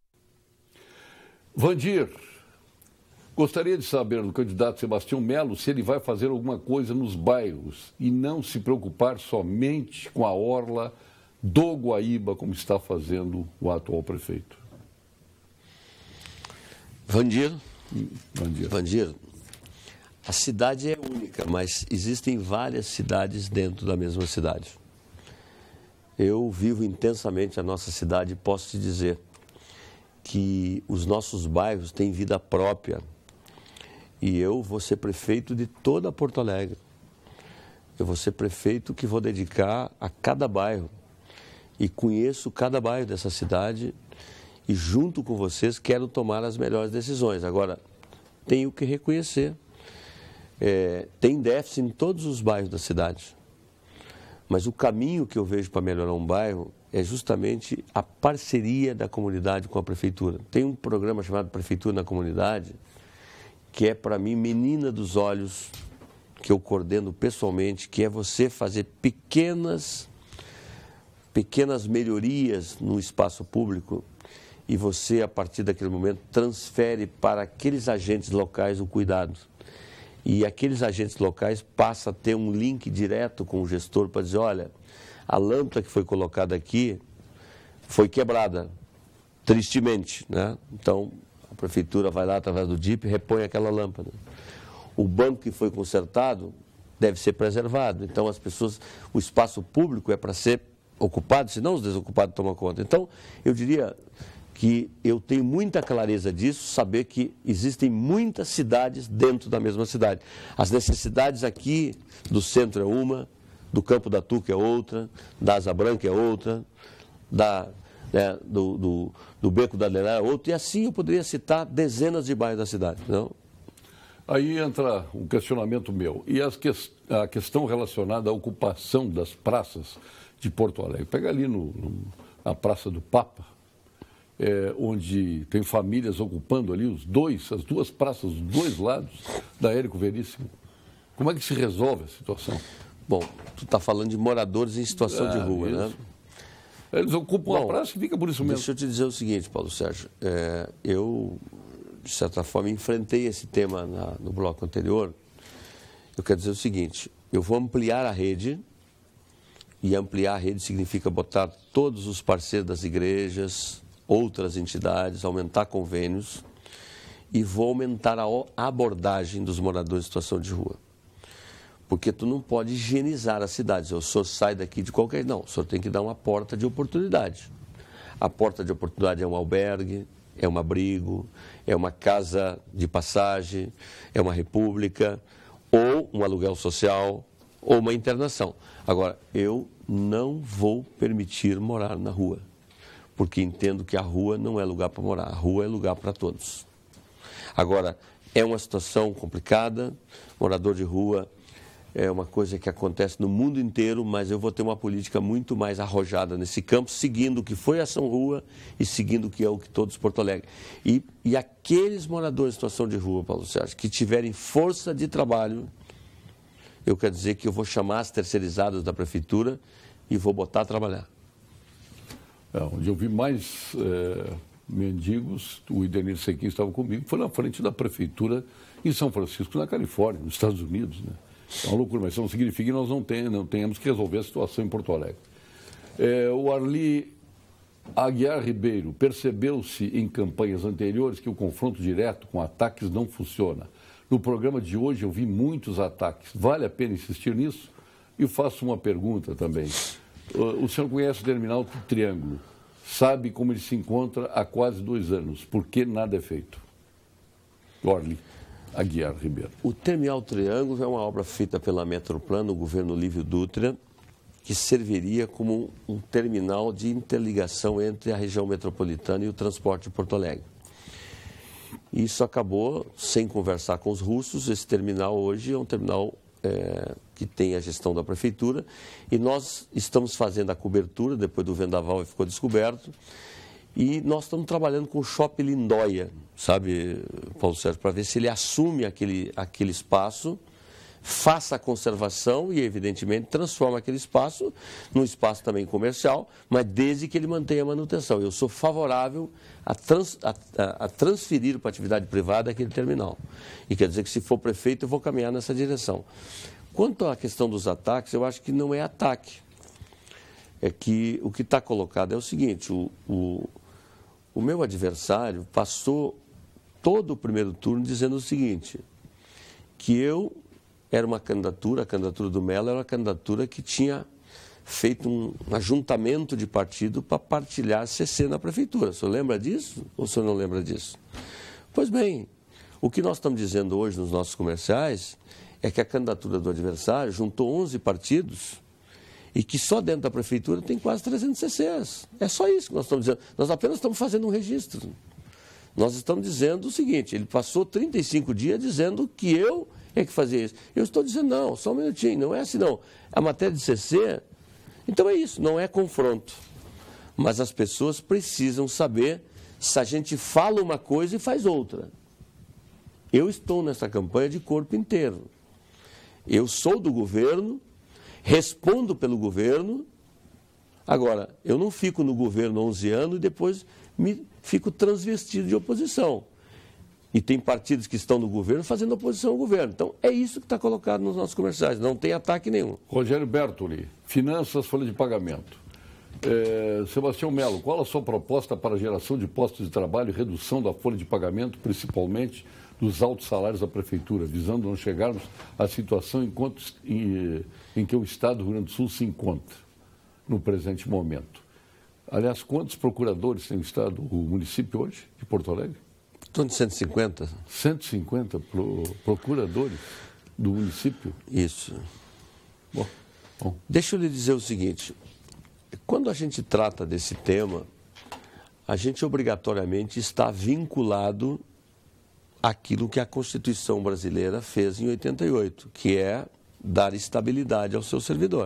Vandir, gostaria de saber do candidato Sebastião Melo se ele vai fazer alguma coisa nos bairros e não se preocupar somente com a orla do Guaíba, como está fazendo o atual prefeito. Vandir, a cidade é única, mas existem várias cidades dentro da mesma cidade. Eu vivo intensamente a nossa cidade e posso te dizer que os nossos bairros têm vida própria. E eu vou ser prefeito de toda Porto Alegre. Eu vou ser prefeito que vou dedicar a cada bairro. E conheço cada bairro dessa cidade e junto com vocês quero tomar as melhores decisões. Agora, tenho que reconhecer, tem déficit em todos os bairros da cidade. Mas o caminho que eu vejo para melhorar um bairro é justamente a parceria da comunidade com a prefeitura. Tem um programa chamado Prefeitura na Comunidade, que é para mim menina dos olhos, que eu coordeno pessoalmente, que é você fazer pequenas melhorias no espaço público e você, a partir daquele momento, transfere para aqueles agentes locais o cuidado. E aqueles agentes locais passam a ter um link direto com o gestor para dizer, olha, a lâmpada que foi colocada aqui foi quebrada, tristemente, né? Então, a prefeitura vai lá através do DIP e repõe aquela lâmpada. O banco que foi consertado deve ser preservado. Então, as pessoas, o espaço público é para ser ocupado, senão os desocupados tomam conta. Então, eu diria que eu tenho muita clareza disso, saber que existem muitas cidades dentro da mesma cidade. As necessidades aqui do centro é uma, do Campo da Tuca é outra, da Asa Branca é outra, do Beco da Adelar é outra, e assim eu poderia citar dezenas de bairros da cidade. Não? Aí entra um questionamento meu, e a questão relacionada à ocupação das praças de Porto Alegre. Pega ali na Praça do Papa, onde tem famílias ocupando ali as duas praças, os dois lados da Érico Veríssimo. Como é que se resolve a situação? Bom, tu está falando de moradores em situação de rua, isso, né? Eles ocupam a praça e fica por isso mesmo. Deixa eu te dizer o seguinte, Paulo Sérgio. Eu, de certa forma, enfrentei esse tema no bloco anterior. Eu quero dizer o seguinte, eu vou ampliar a rede, e ampliar a rede significa botar todos os parceiros das igrejas, outras entidades, aumentar convênios e vou aumentar a abordagem dos moradores em situação de rua. Porque tu não pode higienizar as cidades. O senhor sai daqui de qualquer... Não, o senhor tem que dar uma porta de oportunidade. A porta de oportunidade é um albergue, é um abrigo, é uma casa de passagem, é uma república, ou um aluguel social, ou uma internação. Agora, eu não vou permitir morar na rua, porque entendo que a rua não é lugar para morar, a rua é lugar para todos. Agora, é uma situação complicada, morador de rua é uma coisa que acontece no mundo inteiro, mas eu vou ter uma política muito mais arrojada nesse campo, seguindo o que foi a Ação Rua e seguindo o que é o que todos Porto Alegre. E aqueles moradores em situação de rua, Paulo Sérgio, que tiverem força de trabalho, eu quero dizer que eu vou chamar as terceirizadas da prefeitura e vou botar a trabalhar. Onde eu vi mais mendigos, o Idenir Sequim estava comigo, foi na frente da prefeitura em São Francisco, na Califórnia, nos Estados Unidos, né? É uma loucura, mas isso não significa que nós não tenhamos que resolver a situação em Porto Alegre. O Arli Aguiar Ribeiro, percebeu-se em campanhas anteriores que o confronto direto com ataques não funciona. No programa de hoje eu vi muitos ataques. Vale a pena insistir nisso? E faço uma pergunta também. O senhor conhece o terminal Triângulo? Sabe como ele se encontra há quase 2 anos? Por que nada é feito? Arli Aguiar Ribeiro. O Terminal Triângulo é uma obra feita pela Metroplan, no governo Lívio Dutra, que serviria como um terminal de interligação entre a região metropolitana e o transporte de Porto Alegre. Isso acabou sem conversar com os russos. Esse terminal hoje é um terminal que tem a gestão da prefeitura e nós estamos fazendo a cobertura, depois do vendaval e ficou descoberto. E nós estamos trabalhando com o Shopping Lindóia, sabe, Paulo Sérgio, para ver se ele assume aquele espaço, faça a conservação e, evidentemente, transforma aquele espaço num espaço também comercial, mas desde que ele mantenha a manutenção. Eu sou favorável a transferir para a atividade privada aquele terminal. E quer dizer que, se for prefeito, eu vou caminhar nessa direção. Quanto à questão dos ataques, eu acho que não é ataque. É que o que está colocado é o seguinte: o meu adversário passou todo o primeiro turno dizendo o seguinte, que eu era uma candidatura, a candidatura do Mello era uma candidatura que tinha feito um ajuntamento de partido para partilhar CC na prefeitura. O senhor lembra disso ou o senhor não lembra disso? Pois bem, o que nós estamos dizendo hoje nos nossos comerciais é que a candidatura do adversário juntou 11 partidos e que só dentro da prefeitura tem quase 300 CCs. É só isso que nós estamos dizendo. Nós apenas estamos fazendo um registro. Nós estamos dizendo o seguinte: ele passou 35 dias dizendo que eu é que fazia isso. Eu estou dizendo, não, só um minutinho, não é assim não. A matéria de CC, então é isso, não é confronto. Mas as pessoas precisam saber se a gente fala uma coisa e faz outra. Eu estou nessa campanha de corpo inteiro. Eu sou do governo, respondo pelo governo. Agora, eu não fico no governo 11 anos e depois fico transvestido de oposição. E tem partidos que estão no governo fazendo oposição ao governo. Então, é isso que está colocado nos nossos comerciais. Não tem ataque nenhum. Rogério Bertoli, finanças, folha de pagamento. Sebastião Mello, qual a sua proposta para a geração de postos de trabalho e redução da folha de pagamento, principalmente dos altos salários da prefeitura, visando não chegarmos à situação em que o Estado do Rio Grande do Sul se encontra no presente momento? Aliás, quantos procuradores tem o município hoje, de Porto Alegre? Em torno de 150. 150 procuradores do município? Isso. Bom. Deixa eu lhe dizer o seguinte: quando a gente trata desse tema, a gente obrigatoriamente está vinculado àquilo que a Constituição brasileira fez em 88, que é dar estabilidade ao seu servidor.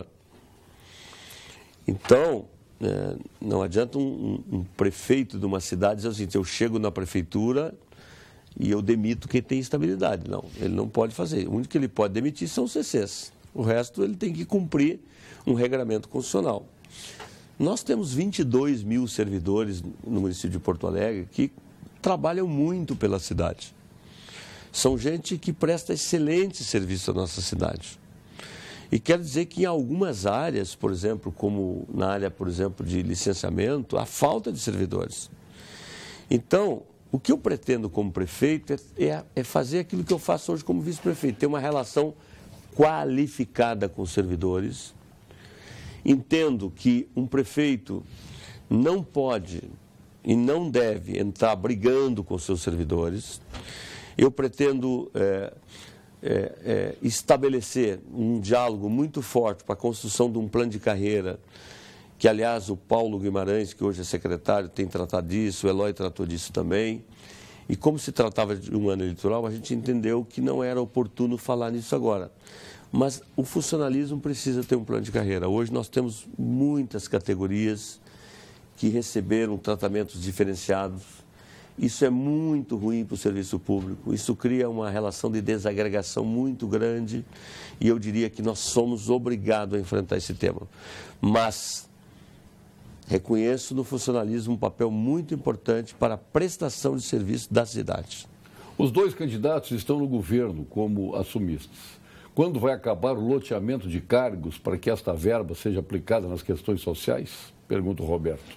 Então, não adianta um prefeito de uma cidade dizer o seguinte: eu chego na prefeitura e eu demito quem tem estabilidade. Não, ele não pode fazer. O único que ele pode demitir são os CCs. O resto ele tem que cumprir um regramento constitucional. Nós temos 22 mil servidores no município de Porto Alegre que trabalham muito pela cidade. São gente que presta excelente serviço à nossa cidade. E quero dizer que em algumas áreas, por exemplo, como na área, por exemplo, de licenciamento, há falta de servidores. Então, o que eu pretendo como prefeito é fazer aquilo que eu faço hoje como vice-prefeito, ter uma relação qualificada com os servidores. Entendo que um prefeito não pode e não deve entrar brigando com seus servidores. Eu pretendo estabelecer um diálogo muito forte para a construção de um plano de carreira, que, aliás, o Paulo Guimarães, que hoje é secretário, tem tratado disso, o Eloy tratou disso também. E como se tratava de um ano eleitoral, a gente entendeu que não era oportuno falar nisso agora. Mas o funcionalismo precisa ter um plano de carreira. Hoje nós temos muitas categorias que receberam tratamentos diferenciados. Isso é muito ruim para o serviço público. Isso cria uma relação de desagregação muito grande. E eu diria que nós somos obrigados a enfrentar esse tema. Mas reconheço no funcionalismo um papel muito importante para a prestação de serviço das cidades. Os dois candidatos estão no governo como assumistas. Quando vai acabar o loteamento de cargos para que esta verba seja aplicada nas questões sociais? Pergunta o Roberto.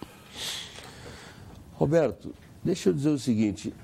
Roberto, deixa eu dizer o seguinte,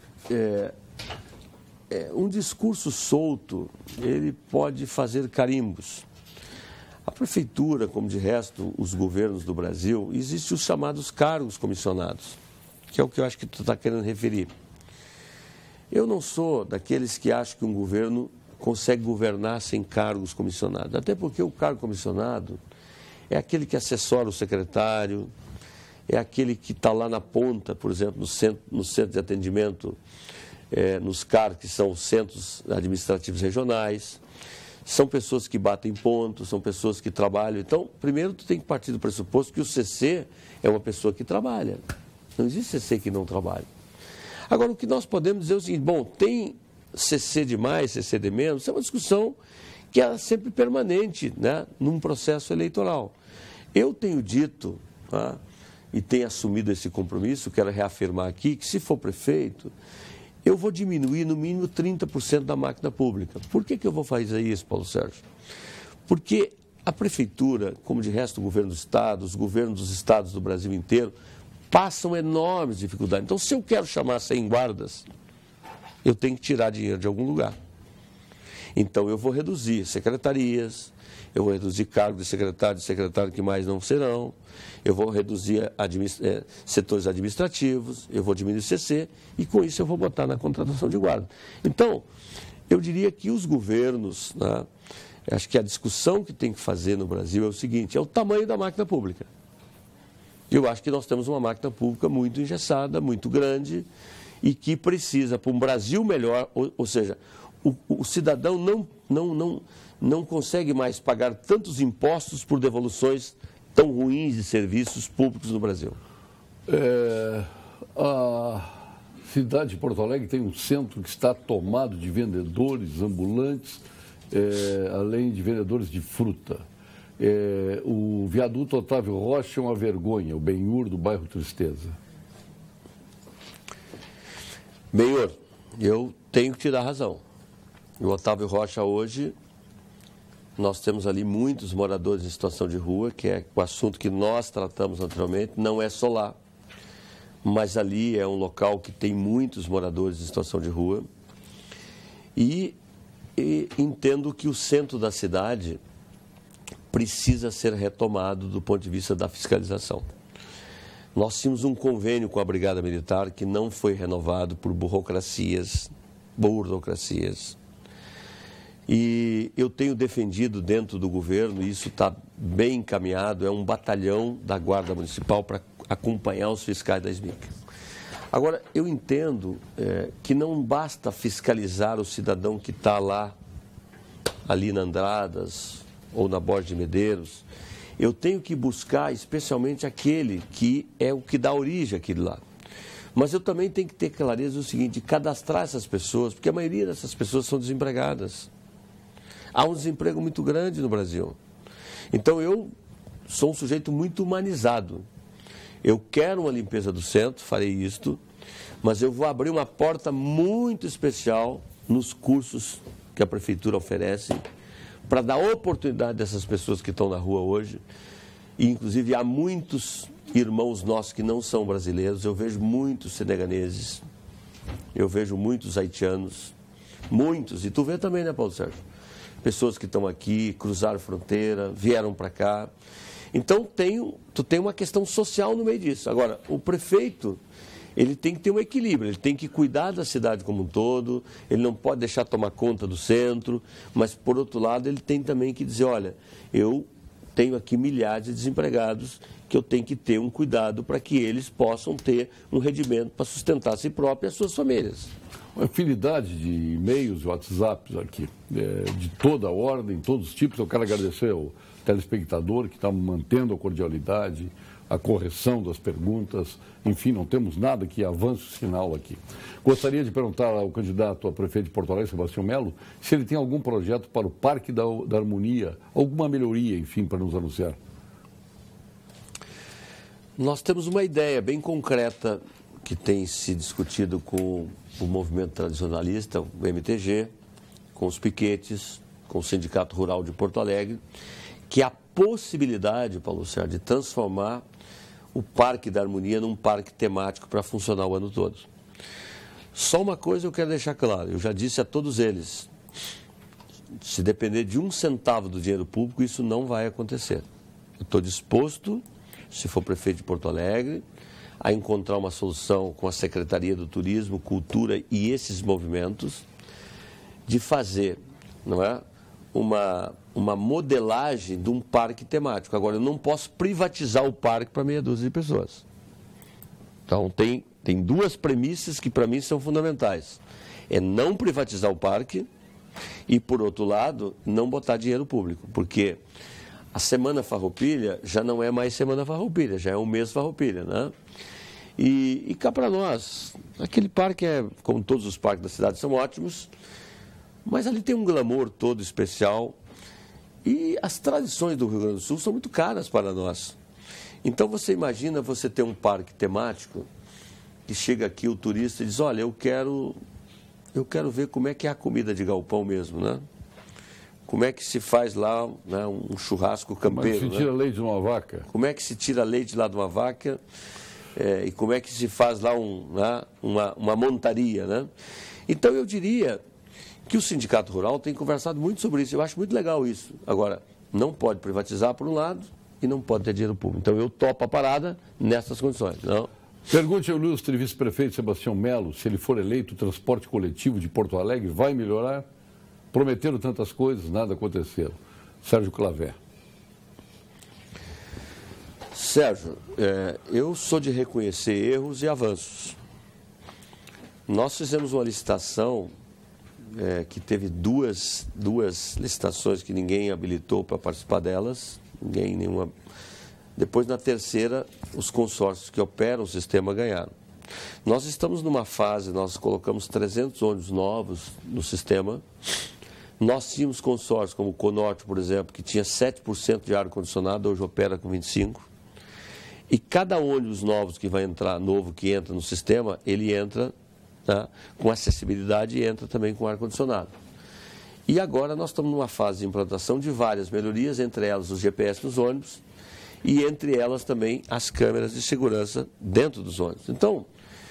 um discurso solto, ele pode fazer carimbos. A prefeitura, como de resto os governos do Brasil, existem os chamados cargos comissionados, que é o que eu acho que tu está querendo referir. Eu não sou daqueles que acham que um governo consegue governar sem cargos comissionados, até porque o cargo comissionado é aquele que assessora o secretário, é aquele que está lá na ponta, por exemplo, no centro de atendimento, nos CAR, que são os centros administrativos regionais. São pessoas que batem pontos, são pessoas que trabalham. Então, primeiro, tu tem que partir do pressuposto que o CC é uma pessoa que trabalha. Não existe CC que não trabalha. Agora, o que nós podemos dizer é o seguinte, bom, tem CC de mais, CC de menos, isso é uma discussão que é sempre permanente, né, num processo eleitoral. Eu tenho dito, tá, e tenho assumido esse compromisso, quero reafirmar aqui, que se for prefeito, eu vou diminuir no mínimo 30% da máquina pública. Por que eu vou fazer isso, Paulo Sérgio? Porque a prefeitura, como de resto o governo do Estado, os governos dos estados do Brasil inteiro, passam enormes dificuldades. Então, se eu quero chamar 100 guardas, eu tenho que tirar dinheiro de algum lugar. Então, eu vou reduzir secretarias, eu vou reduzir cargos de secretário que mais não serão, eu vou reduzir setores administrativos, eu vou diminuir o CC e com isso eu vou botar na contratação de guarda. Então, eu diria que os governos, né, acho que a discussão que tem que fazer no Brasil é o seguinte, é o tamanho da máquina pública. Eu acho que nós temos uma máquina pública muito engessada, muito grande e que precisa, para um Brasil melhor, ou seja, o cidadão não consegue mais pagar tantos impostos por devoluções tão ruins de serviços públicos no Brasil. A cidade de Porto Alegre tem um centro que está tomado de vendedores ambulantes, além de vendedores de fruta. O viaduto Otávio Rocha é uma vergonha, o Benhur do bairro Tristeza. Benhur, eu tenho que te dar razão. O Otávio Rocha hoje, nós temos ali muitos moradores em situação de rua, que é o assunto que nós tratamos naturalmente, não é só lá, mas ali é um local que tem muitos moradores em situação de rua. E entendo que o centro da cidade precisa ser retomado do ponto de vista da fiscalização. Nós tínhamos um convênio com a Brigada Militar que não foi renovado por burocracias. E eu tenho defendido dentro do governo, e isso está bem encaminhado, é um batalhão da Guarda Municipal para acompanhar os fiscais da SMIC. Agora, eu entendo que não basta fiscalizar o cidadão que está lá, ali na Andradas ou na Borges de Medeiros. Eu tenho que buscar especialmente aquele que é o que dá origem àquilo lá. Mas eu também tenho que ter clareza do seguinte, de cadastrar essas pessoas, porque a maioria dessas pessoas são desempregadas. Há um desemprego muito grande no Brasil. Então, eu sou um sujeito muito humanizado. Eu quero uma limpeza do centro, farei isto, mas eu vou abrir uma porta muito especial nos cursos que a Prefeitura oferece para dar oportunidade dessas pessoas que estão na rua hoje. E, inclusive, há muitos irmãos nossos que não são brasileiros. Eu vejo muitos seneganeses, eu vejo muitos haitianos, muitos. E tu vê também, né, Paulo Sérgio? Pessoas que estão aqui, cruzaram fronteira, vieram para cá. Então, tu tem uma questão social no meio disso. Agora, o prefeito, ele tem que ter um equilíbrio, ele tem que cuidar da cidade como um todo, ele não pode deixar tomar conta do centro, mas, por outro lado, ele tem também que dizer, olha, eu tenho aqui milhares de desempregados que eu tenho que ter um cuidado para que eles possam ter um rendimento para sustentar a si próprio e as suas famílias. Uma infinidade de e-mails e WhatsApps aqui, de toda a ordem, todos os tipos. Eu quero agradecer ao telespectador que está mantendo a cordialidade, a correção das perguntas. Enfim, não temos nada que avance o sinal aqui. Gostaria de perguntar ao candidato a prefeito de Porto Alegre, Sebastião Melo, se ele tem algum projeto para o Parque da Harmonia, alguma melhoria, enfim, para nos anunciar. Nós temos uma ideia bem concreta que tem se discutido com o movimento tradicionalista, o MTG, com os piquetes, com o Sindicato Rural de Porto Alegre, que é a possibilidade, Paulo Sérgio, de transformar o Parque da Harmonia num parque temático para funcionar o ano todo. Só uma coisa eu quero deixar claro, eu já disse a todos eles, se depender de 1 centavo do dinheiro público, isso não vai acontecer. Eu estou disposto, se for prefeito de Porto Alegre, a encontrar uma solução com a Secretaria do Turismo, Cultura e esses movimentos, de fazer, não é, uma modelagem de um parque temático. Agora, eu não posso privatizar o parque para meia dúzia de pessoas. Então, tem 2 premissas que para mim são fundamentais. É não privatizar o parque e, por outro lado, não botar dinheiro público, porque a Semana Farroupilha já não é mais Semana Farroupilha, já é um mês Farroupilha, né? E cá para nós, aquele parque como todos os parques da cidade, são ótimos, mas ali tem um glamour todo especial e as tradições do Rio Grande do Sul são muito caras para nós. Então você imagina você ter um parque temático que chega aqui o turista e diz, olha, eu quero ver como é que é a comida de galpão mesmo, né? Como é que se faz lá, né, um churrasco campeiro. Como é que se tira leite de uma vaca? Como é que se tira leite lá de uma vaca e como é que se faz lá uma montaria, né? Então eu diria que o Sindicato Rural tem conversado muito sobre isso. Eu acho muito legal isso. Agora, não pode privatizar por um lado e não pode ter dinheiro público. Então eu topo a parada nessas condições. Não. Pergunte ao ilustre vice-prefeito Sebastião Melo, se ele for eleito, o transporte coletivo de Porto Alegre vai melhorar? Prometeram tantas coisas, nada aconteceu. Sérgio Claver. Sérgio, eu sou de reconhecer erros e avanços. Nós fizemos uma licitação que teve duas licitações que ninguém habilitou para participar delas, nenhuma. Depois, na terceira, os consórcios que operam o sistema ganharam. Nós estamos numa fase, nós colocamos 300 ônibus novos no sistema. Nós tínhamos consórcios como o Conorte, por exemplo, que tinha 7% de ar-condicionado, hoje opera com 25%. E cada ônibus novo que entra no sistema, ele entra, tá, com acessibilidade e entra também com ar-condicionado. E agora nós estamos numa fase de implantação de várias melhorias, entre elas os GPS nos ônibus e entre elas também as câmeras de segurança dentro dos ônibus. Então,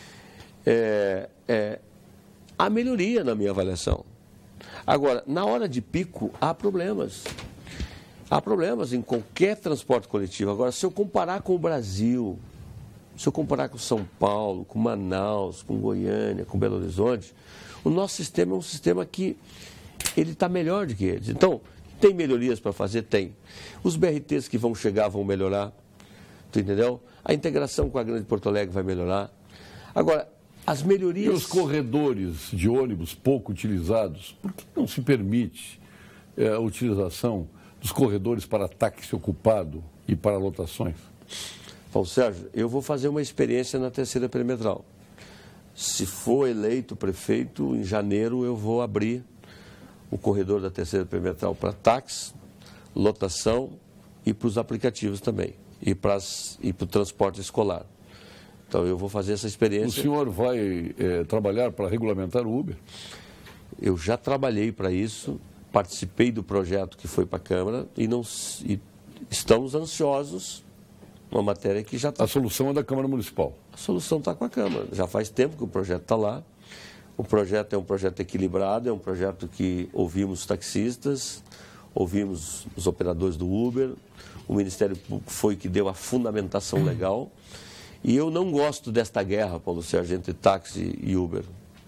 há melhoria na minha avaliação. Agora, na hora de pico, há problemas. Há problemas em qualquer transporte coletivo. Agora, se eu comparar com o Brasil, se eu comparar com São Paulo, com Manaus, com Goiânia, com Belo Horizonte, o nosso sistema é um sistema que ele está melhor do que eles. Então, tem melhorias para fazer? Tem. Os BRTs que vão chegar vão melhorar, tu entendeu? A integração com a Grande Porto Alegre vai melhorar. Agora, as melhorias... E os corredores de ônibus pouco utilizados, por que não se permite a utilização dos corredores para táxi ocupado e para lotações? Paulo Sérgio, eu vou fazer uma experiência na terceira perimetral. Se for eleito prefeito, em janeiro eu vou abrir o corredor da terceira perimetral para táxi, lotação e para os aplicativos também, e para o transporte escolar. Então eu vou fazer essa experiência. O senhor vai trabalhar para regulamentar o Uber? Eu já trabalhei para isso, participei do projeto que foi para a Câmara e estamos ansiosos, uma matéria que já está... A solução é da Câmara Municipal? A solução está com a Câmara. Já faz tempo que o projeto está lá. O projeto é um projeto equilibrado, é um projeto que ouvimos taxistas, ouvimos os operadores do Uber, o Ministério Público foi que deu a fundamentação legal E eu não gosto desta guerra, Paulo Sérgio, entre táxi e Uber.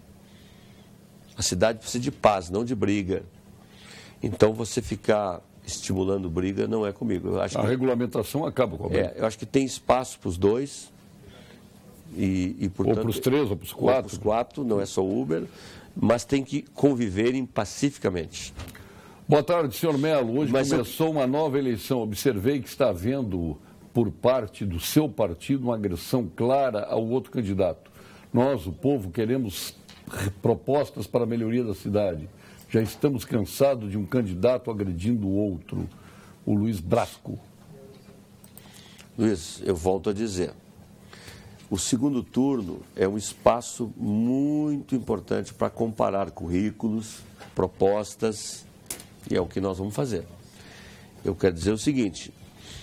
A cidade precisa de paz, não de briga. Então, você ficar estimulando briga não é comigo. Eu acho a regulamentação acaba com a briga. eu acho que tem espaço para os dois. Portanto, ou para os 3, ou para os 4. Ou para os 4, não é só Uber, mas tem que conviverem pacificamente. Boa tarde, senhor Melo. Hoje começou uma nova eleição. Observei que está havendo, por parte do seu partido, uma agressão clara ao outro candidato. Nós, o povo, queremos propostas para a melhoria da cidade. Já estamos cansados de um candidato agredindo o outro, o Luiz Brasco. Luiz, eu volto a dizer, o segundo turno é um espaço muito importante para comparar currículos, propostas, e é o que nós vamos fazer. Eu quero dizer o seguinte,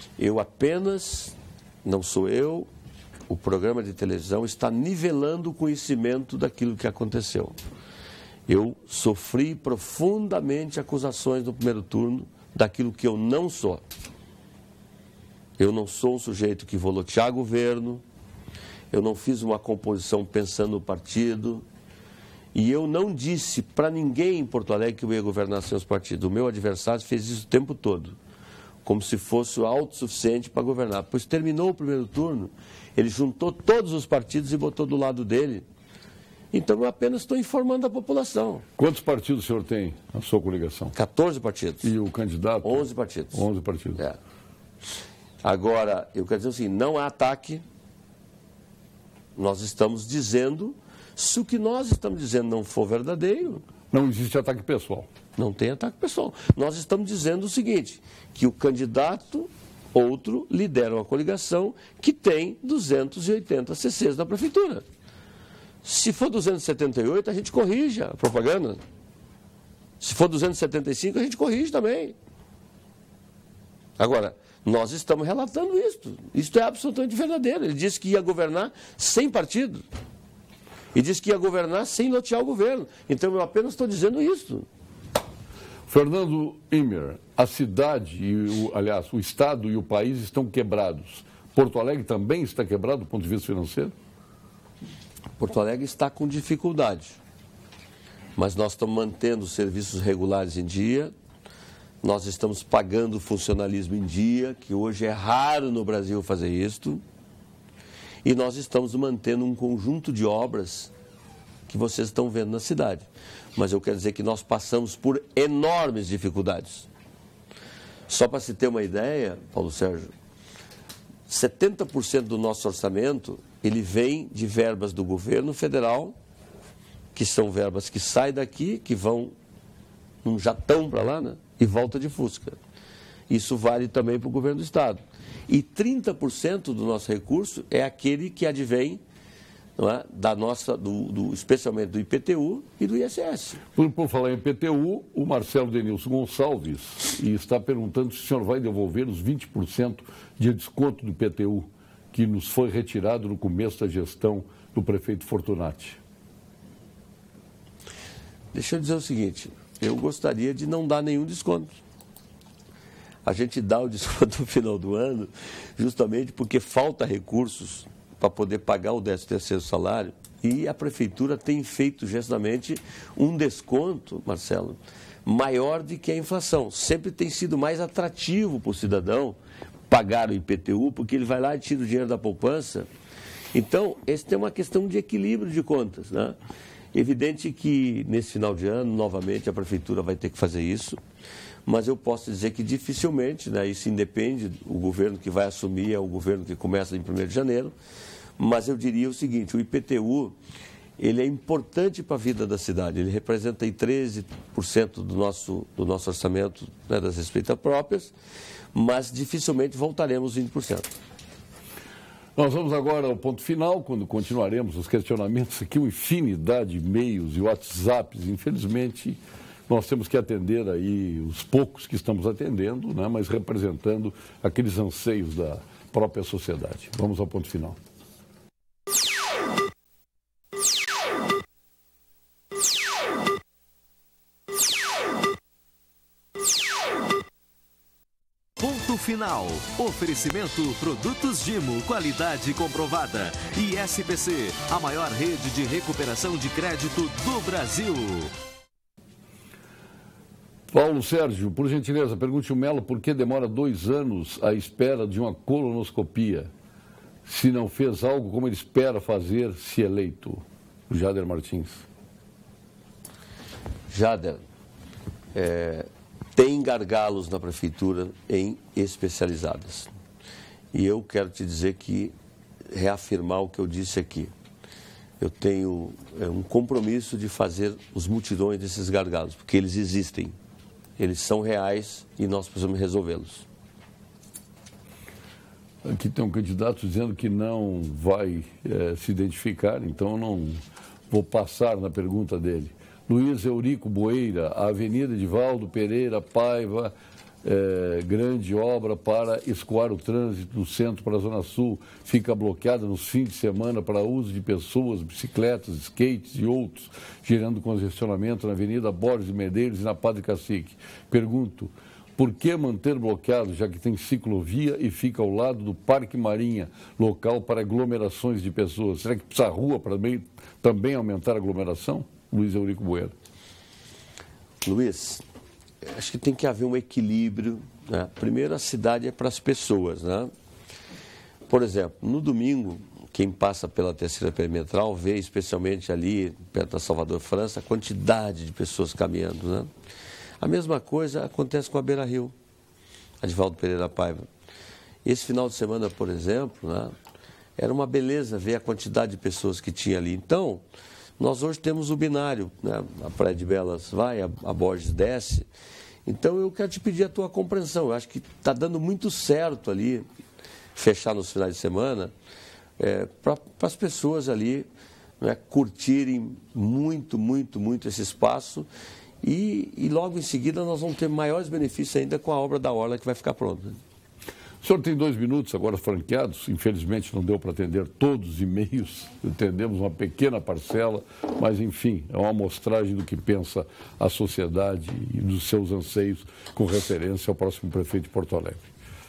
não sou eu, o programa de televisão está nivelando o conhecimento daquilo que aconteceu. Eu sofri profundamente acusações no primeiro turno daquilo que eu não sou. Eu não sou um sujeito que vou lotear governo, eu não fiz uma composição pensando no partido, e eu não disse para ninguém em Porto Alegre que eu ia governar sem os partidos. O meu adversário fez isso o tempo todo, como se fosse o autossuficiente para governar. Pois terminou o primeiro turno, ele juntou todos os partidos e botou do lado dele. Então, eu apenas estou informando a população. Quantos partidos o senhor tem na sua coligação? 14 partidos. E o candidato? 11 partidos. 11 partidos. É. Agora, eu quero dizer assim, não há ataque. Nós estamos dizendo, se o que nós estamos dizendo não for verdadeiro... Não existe ataque pessoal. Não tem ataque pessoal. Nós estamos dizendo o seguinte, que o candidato, outro, lidera uma coligação que tem 280 CCs na prefeitura. Se for 278, a gente corrige a propaganda. Se for 275, a gente corrige também. Agora, nós estamos relatando isto. Isto é absolutamente verdadeiro. Ele disse que ia governar sem partido. E disse que ia governar sem lotear o governo. Então, eu apenas estou dizendo isso. Fernando Imer, a cidade, o Estado e o país estão quebrados. Porto Alegre também está quebrado do ponto de vista financeiro? Porto Alegre está com dificuldade, mas nós estamos mantendo os serviços regulares em dia, nós estamos pagando o funcionalismo em dia, que hoje é raro no Brasil fazer isto, e nós estamos mantendo um conjunto de obras que vocês estão vendo na cidade. Mas eu quero dizer que nós passamos por enormes dificuldades. Só para se ter uma ideia, Paulo Sérgio, 70% do nosso orçamento, ele vem de verbas do governo federal, que são verbas que saem daqui, que vão num jatão para lá, né? E volta de Fusca. Isso vale também para o governo do Estado. E 30% do nosso recurso é aquele que advém, não é, especialmente do IPTU e do ISS. Por falar em IPTU, o Marcelo Denilson Gonçalves está perguntando se o senhor vai devolver os 20% de desconto do IPTU que nos foi retirado no começo da gestão do prefeito Fortunati. Deixa eu dizer o seguinte, eu gostaria de não dar nenhum desconto. A gente dá o desconto no final do ano justamente porque falta recursos para poder pagar o 13º salário, e a prefeitura tem feito justamente um desconto, Marcelo, maior do que a inflação. Sempre tem sido mais atrativo para o cidadão pagar o IPTU, porque ele vai lá e tira o dinheiro da poupança. Então, essa é uma questão de equilíbrio de contas, né? Evidente que nesse final de ano, novamente, a prefeitura vai ter que fazer isso, mas eu posso dizer que dificilmente, né, isso independe, o governo que vai assumir é o governo que começa em 1º de janeiro, mas eu diria o seguinte, o IPTU, ele é importante para a vida da cidade, ele representa aí 13% do nosso orçamento, né, das receitas próprias, mas dificilmente voltaremos 20%. Nós vamos agora ao ponto final, quando continuaremos os questionamentos aqui, uma infinidade de e-mails e WhatsApps, infelizmente nós temos que atender aí os poucos que estamos atendendo, né, mas representando aqueles anseios da própria sociedade. Vamos ao ponto final. Ponto final. Oferecimento Produtos Gimo, qualidade comprovada. E SPC, a maior rede de recuperação de crédito do Brasil. Paulo Sérgio, por gentileza, pergunte o Melo por que demora 2 anos à espera de uma colonoscopia, se não fez algo como ele espera fazer se eleito. O Jader Martins. Jader, tem gargalos na prefeitura em especializadas. E eu quero te dizer que, reafirmar o que eu disse aqui. Eu tenho um compromisso de fazer os mutirões desses gargalos, porque eles existem. Eles são reais e nós precisamos resolvê-los. Aqui tem um candidato dizendo que não vai se identificar, então eu não vou passar na pergunta dele. Luiz Eurico Boeira, a Avenida Edivaldo Pereira Paiva, grande obra para escoar o trânsito do centro para a Zona Sul, fica bloqueada nos fins de semana para uso de pessoas, bicicletas, skates e outros, gerando congestionamento na Avenida Borges Medeiros e na Padre Cacique. Pergunto, por que manter bloqueado, já que tem ciclovia e fica ao lado do Parque Marinha, local para aglomerações de pessoas? Será que precisa a rua para também aumentar a aglomeração? Luiz Eurico Boeira. Luiz, acho que tem que haver um equilíbrio, né? Primeiro, a cidade é para as pessoas, né? Por exemplo, no domingo, quem passa pela terceira perimetral vê, especialmente ali, perto da Salvador, França, a quantidade de pessoas caminhando, né? A mesma coisa acontece com a Beira Rio, Edivaldo Pereira Paiva. Esse final de semana, por exemplo, né, era uma beleza ver a quantidade de pessoas que tinha ali. Então, nós hoje temos o binário, né? A Praia de Belas vai, a Borges desce. Então, eu quero te pedir a tua compreensão. Eu acho que está dando muito certo ali, fechar nos finais de semana, para as pessoas ali, né, curtirem muito, muito, muito esse espaço. E logo em seguida nós vamos ter maiores benefícios ainda com a obra da Orla que vai ficar pronta. O senhor tem 2 minutos agora franqueados, infelizmente não deu para atender todos os e-mails, entendemos uma pequena parcela, mas enfim, é uma amostragem do que pensa a sociedade e dos seus anseios com referência ao próximo prefeito de Porto Alegre.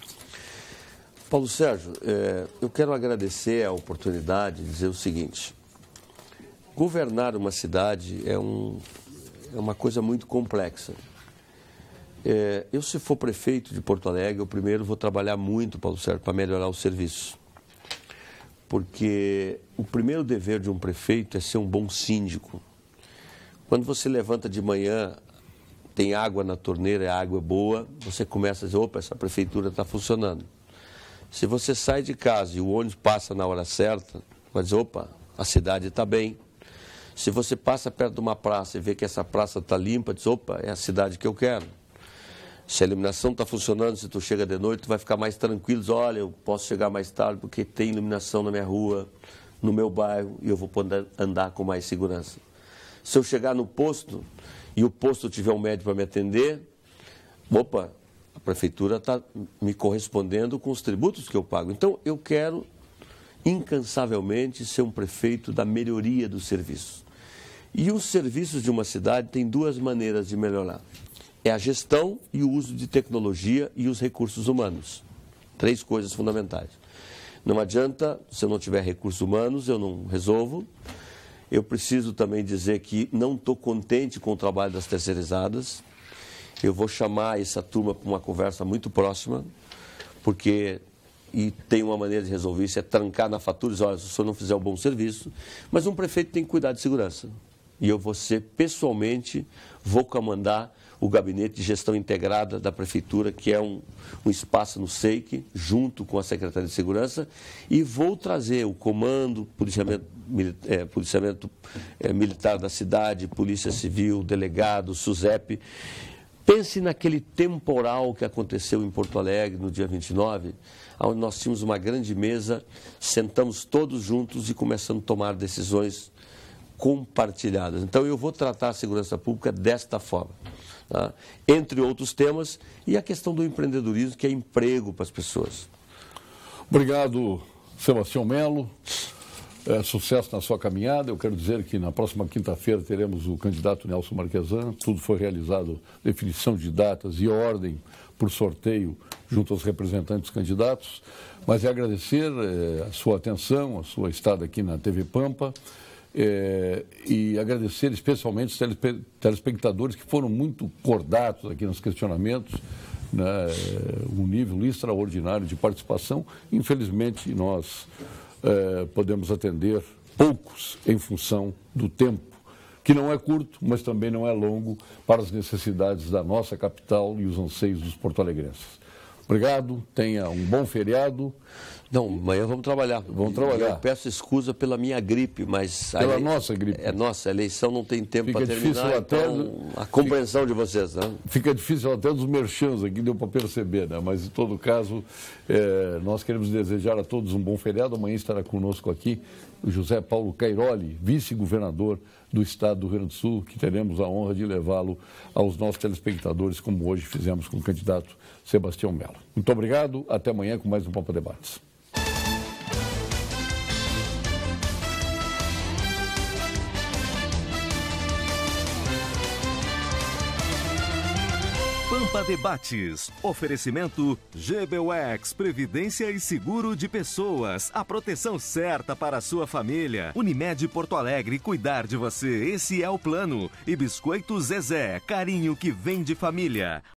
Paulo Sérgio, eu quero agradecer a oportunidade de dizer o seguinte: governar uma cidade é uma coisa muito complexa. Eu, se for prefeito de Porto Alegre, eu primeiro vou trabalhar muito, Paulo Sérgio, para melhorar o serviço. Porque o primeiro dever de um prefeito é ser um bom síndico. Quando você levanta de manhã, tem água na torneira, a água é boa, você começa a dizer, opa, essa prefeitura está funcionando. Se você sai de casa e o ônibus passa na hora certa, vai dizer, opa, a cidade está bem. Se você passa perto de uma praça e vê que essa praça está limpa, diz, opa, é a cidade que eu quero. Se a iluminação está funcionando, se tu chega de noite, tu vai ficar mais tranquilo, diz, olha, eu posso chegar mais tarde porque tem iluminação na minha rua, no meu bairro, e eu vou poder andar com mais segurança. Se eu chegar no posto e o posto tiver um médico para me atender, opa, a prefeitura está me correspondendo com os tributos que eu pago. Então, eu quero incansavelmente ser um prefeito da melhoria dos serviços. E os serviços de uma cidade têm 2 maneiras de melhorar. É a gestão e o uso de tecnologia e os recursos humanos. 3 coisas fundamentais. Não adianta, se eu não tiver recursos humanos, eu não resolvo. Eu preciso também dizer que não estou contente com o trabalho das terceirizadas. Eu vou chamar essa turma para uma conversa muito próxima, porque... E tem uma maneira de resolver isso, é trancar na fatura e dizer, olha, se o senhor não fizer um bom serviço. Mas um prefeito tem que cuidar de segurança. E eu pessoalmente, vou comandar o Gabinete de Gestão Integrada da Prefeitura, que é um espaço no SEIC, junto com a Secretaria de Segurança, e vou trazer o comando, policiamento militar da cidade, Polícia Civil, delegado, SUSEP. Pense naquele temporal que aconteceu em Porto Alegre no dia 29, onde nós tínhamos uma grande mesa, sentamos todos juntos e começamos a tomar decisões compartilhadas. Então, eu vou tratar a segurança pública desta forma, tá? Entre outros temas, e a questão do empreendedorismo, que é emprego para as pessoas. Obrigado, Sebastião Melo. Sucesso na sua caminhada. Eu quero dizer que na próxima quinta-feira teremos o candidato Nelson Marquesan. Tudo foi realizado, definição de datas e ordem por sorteio junto aos representantes dos candidatos, mas é agradecer a sua atenção, a sua estada aqui na TV Pampa, e agradecer especialmente os telespectadores que foram muito cordatos aqui nos questionamentos, né, um nível extraordinário de participação. Infelizmente, nós podemos atender poucos em função do tempo, que não é curto, mas também não é longo para as necessidades da nossa capital e os anseios dos porto-alegrenses. Obrigado, tenha um bom feriado. Não, amanhã vamos trabalhar. Vamos trabalhar. Eu peço excusa pela minha gripe, mas... Pela nossa gripe. É nossa, a eleição não tem tempo para terminar, até a compreensão de vocês, né? Fica difícil até dos merchans aqui, deu para perceber, né? Mas, em todo caso, nós queremos desejar a todos um bom feriado. Amanhã estará conosco aqui o José Paulo Cairoli, vice-governador do Estado do Rio Grande do Sul, que teremos a honra de levá-lo aos nossos telespectadores, como hoje fizemos com o candidato Sebastião Melo. Muito obrigado, até amanhã com mais um Pampa Debates. Pampa Debates. Oferecimento GBUX, Previdência e Seguro de Pessoas. A proteção certa para a sua família. Unimed Porto Alegre, cuidar de você. Esse é o plano. E Biscoito Zezé, carinho que vem de família.